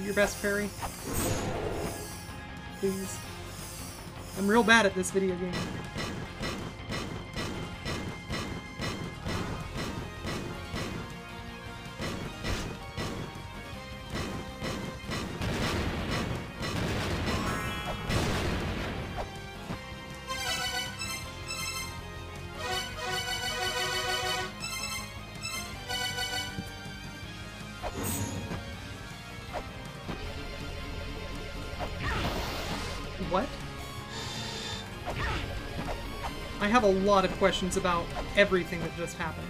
your best parry. Please. I'm real bad at this video game. What? I have a lot of questions about everything that just happened.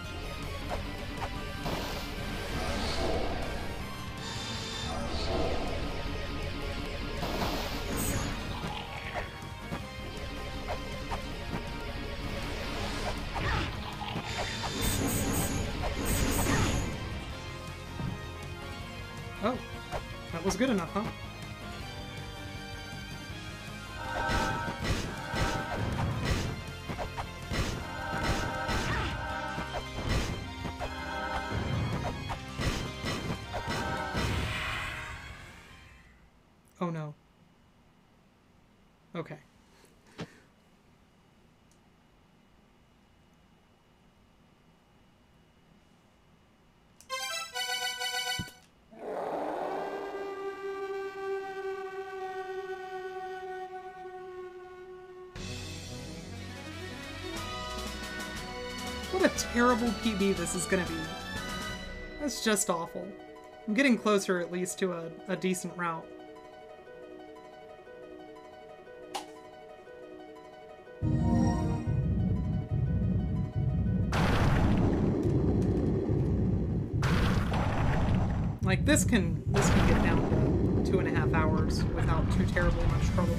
Oh, that was good enough, huh? Oh no. Okay. What a terrible P B this is gonna be. That's just awful. I'm getting closer at least to a, a decent route. Like, this can this can get down to two and a half hours without too terribly much trouble.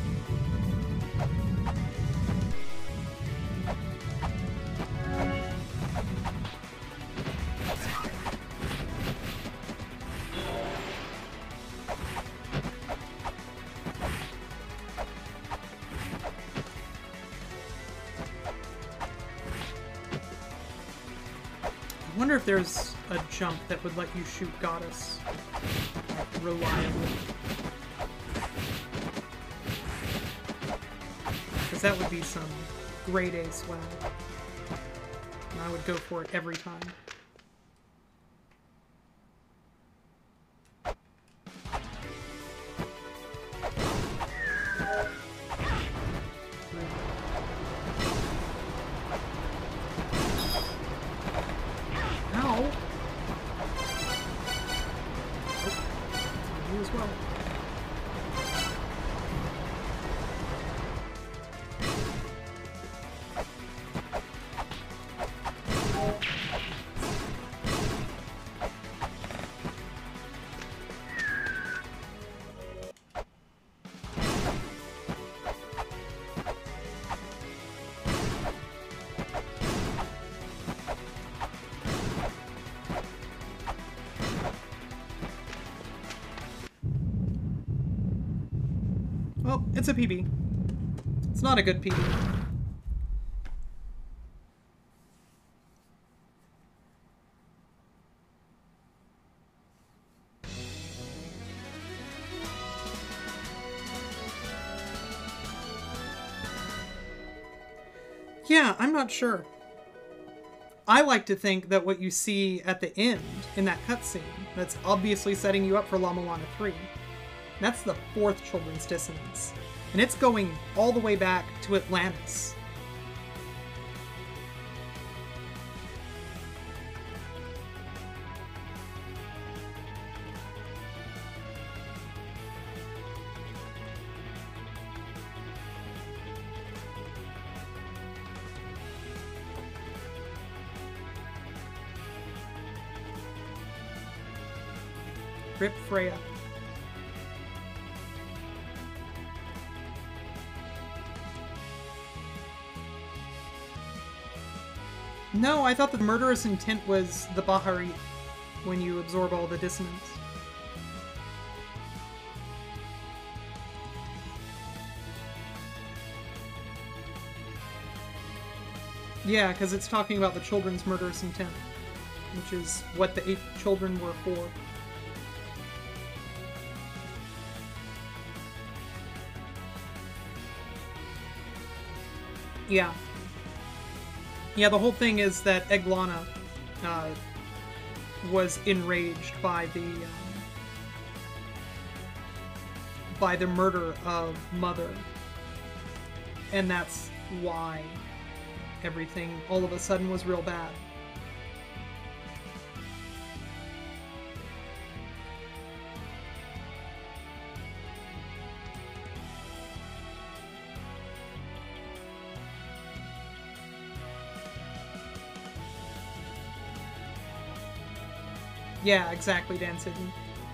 I wonder if there's a jump that would let you shoot Goddess like, reliably. Because that would be some grade A swag. And I would go for it every time. Well, it's a P B. It's not a good P B. Yeah, I'm not sure. I like to think that what you see at the end in that cutscene, that's obviously setting you up for La Mulana three, that's the fourth Children's Dissonance. And it's going all the way back to Atlantis. Rip Freya. No, I thought the murderous intent was the Baharit when you absorb all the dissonance. Yeah, because it's talking about the children's murderous intent, which is what the eight children were for. Yeah. Yeah, the whole thing is that Eglana uh, was enraged by the um, by the murder of Mother, and that's why everything all of a sudden was real bad. Yeah, exactly, Dan Sidney.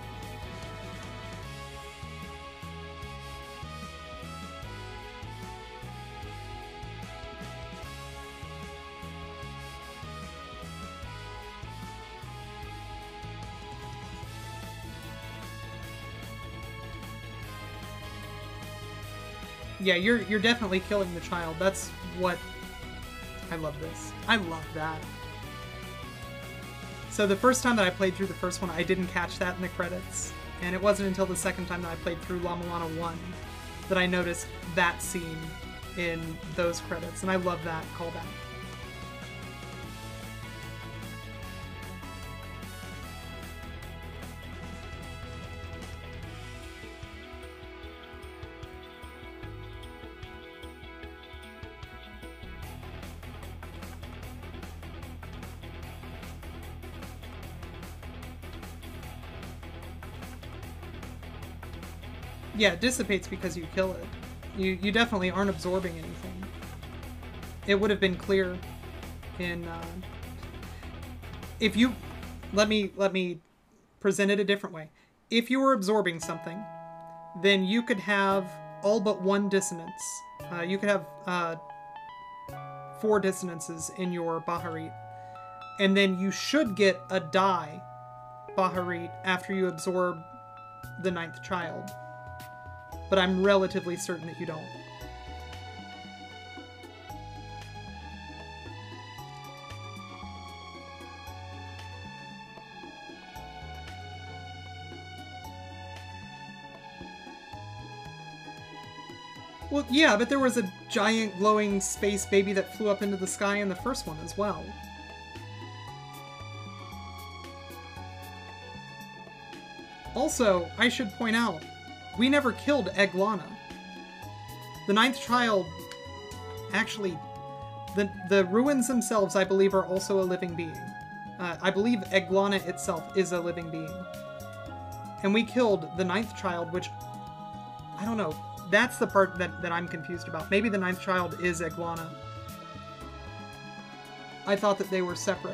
Yeah, you're you're definitely killing the child. That's what... I love this. I love that. So the first time that I played through the first one, I didn't catch that in the credits. And it wasn't until the second time that I played through La Mulana one that I noticed that scene in those credits. And I love that callback. Yeah, it dissipates because you kill it. You you definitely aren't absorbing anything. It would have been clear in uh, if you let me let me present it a different way. If you were absorbing something, then you could have all but one dissonance. Uh, you could have uh, four dissonances in your Baharit, and then you should get a die Baharit after you absorb the ninth child. But I'm relatively certain that you don't. Well, yeah, but there was a giant glowing space baby that flew up into the sky in the first one as well. Also, I should point out, we never killed Eglana. The ninth child, actually, the the ruins themselves, I believe, are also a living being. Uh, I believe Eglana itself is a living being. And we killed the ninth child, which, I don't know, that's the part that, that I'm confused about. Maybe the ninth child is Eglana. I thought that they were separate.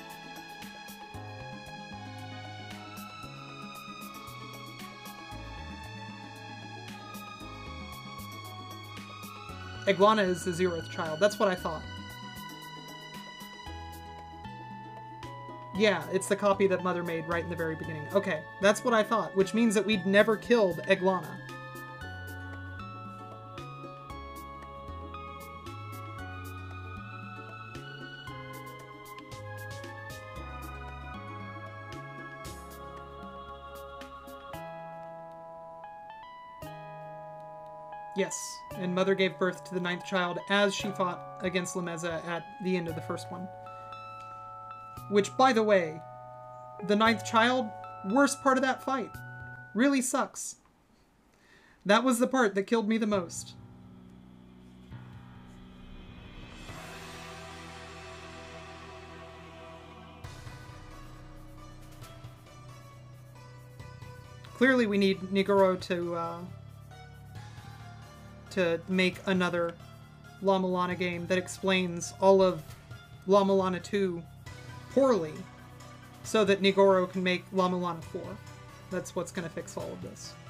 Eglana is the zeroth child. That's what I thought. Yeah, it's the copy that Mother made right in the very beginning. Okay, that's what I thought, which means that we'd never killed Eglana. Yes, and Mother gave birth to the ninth child as she fought against Lameza at the end of the first one. Which, by the way, the ninth child, worst part of that fight. Really sucks. That was the part that killed me the most. Clearly we need Nigoro to, uh... to make another La Mulana game that explains all of La Mulana two poorly, so that Nigoro can make La Mulana four. That's what's going to fix all of this.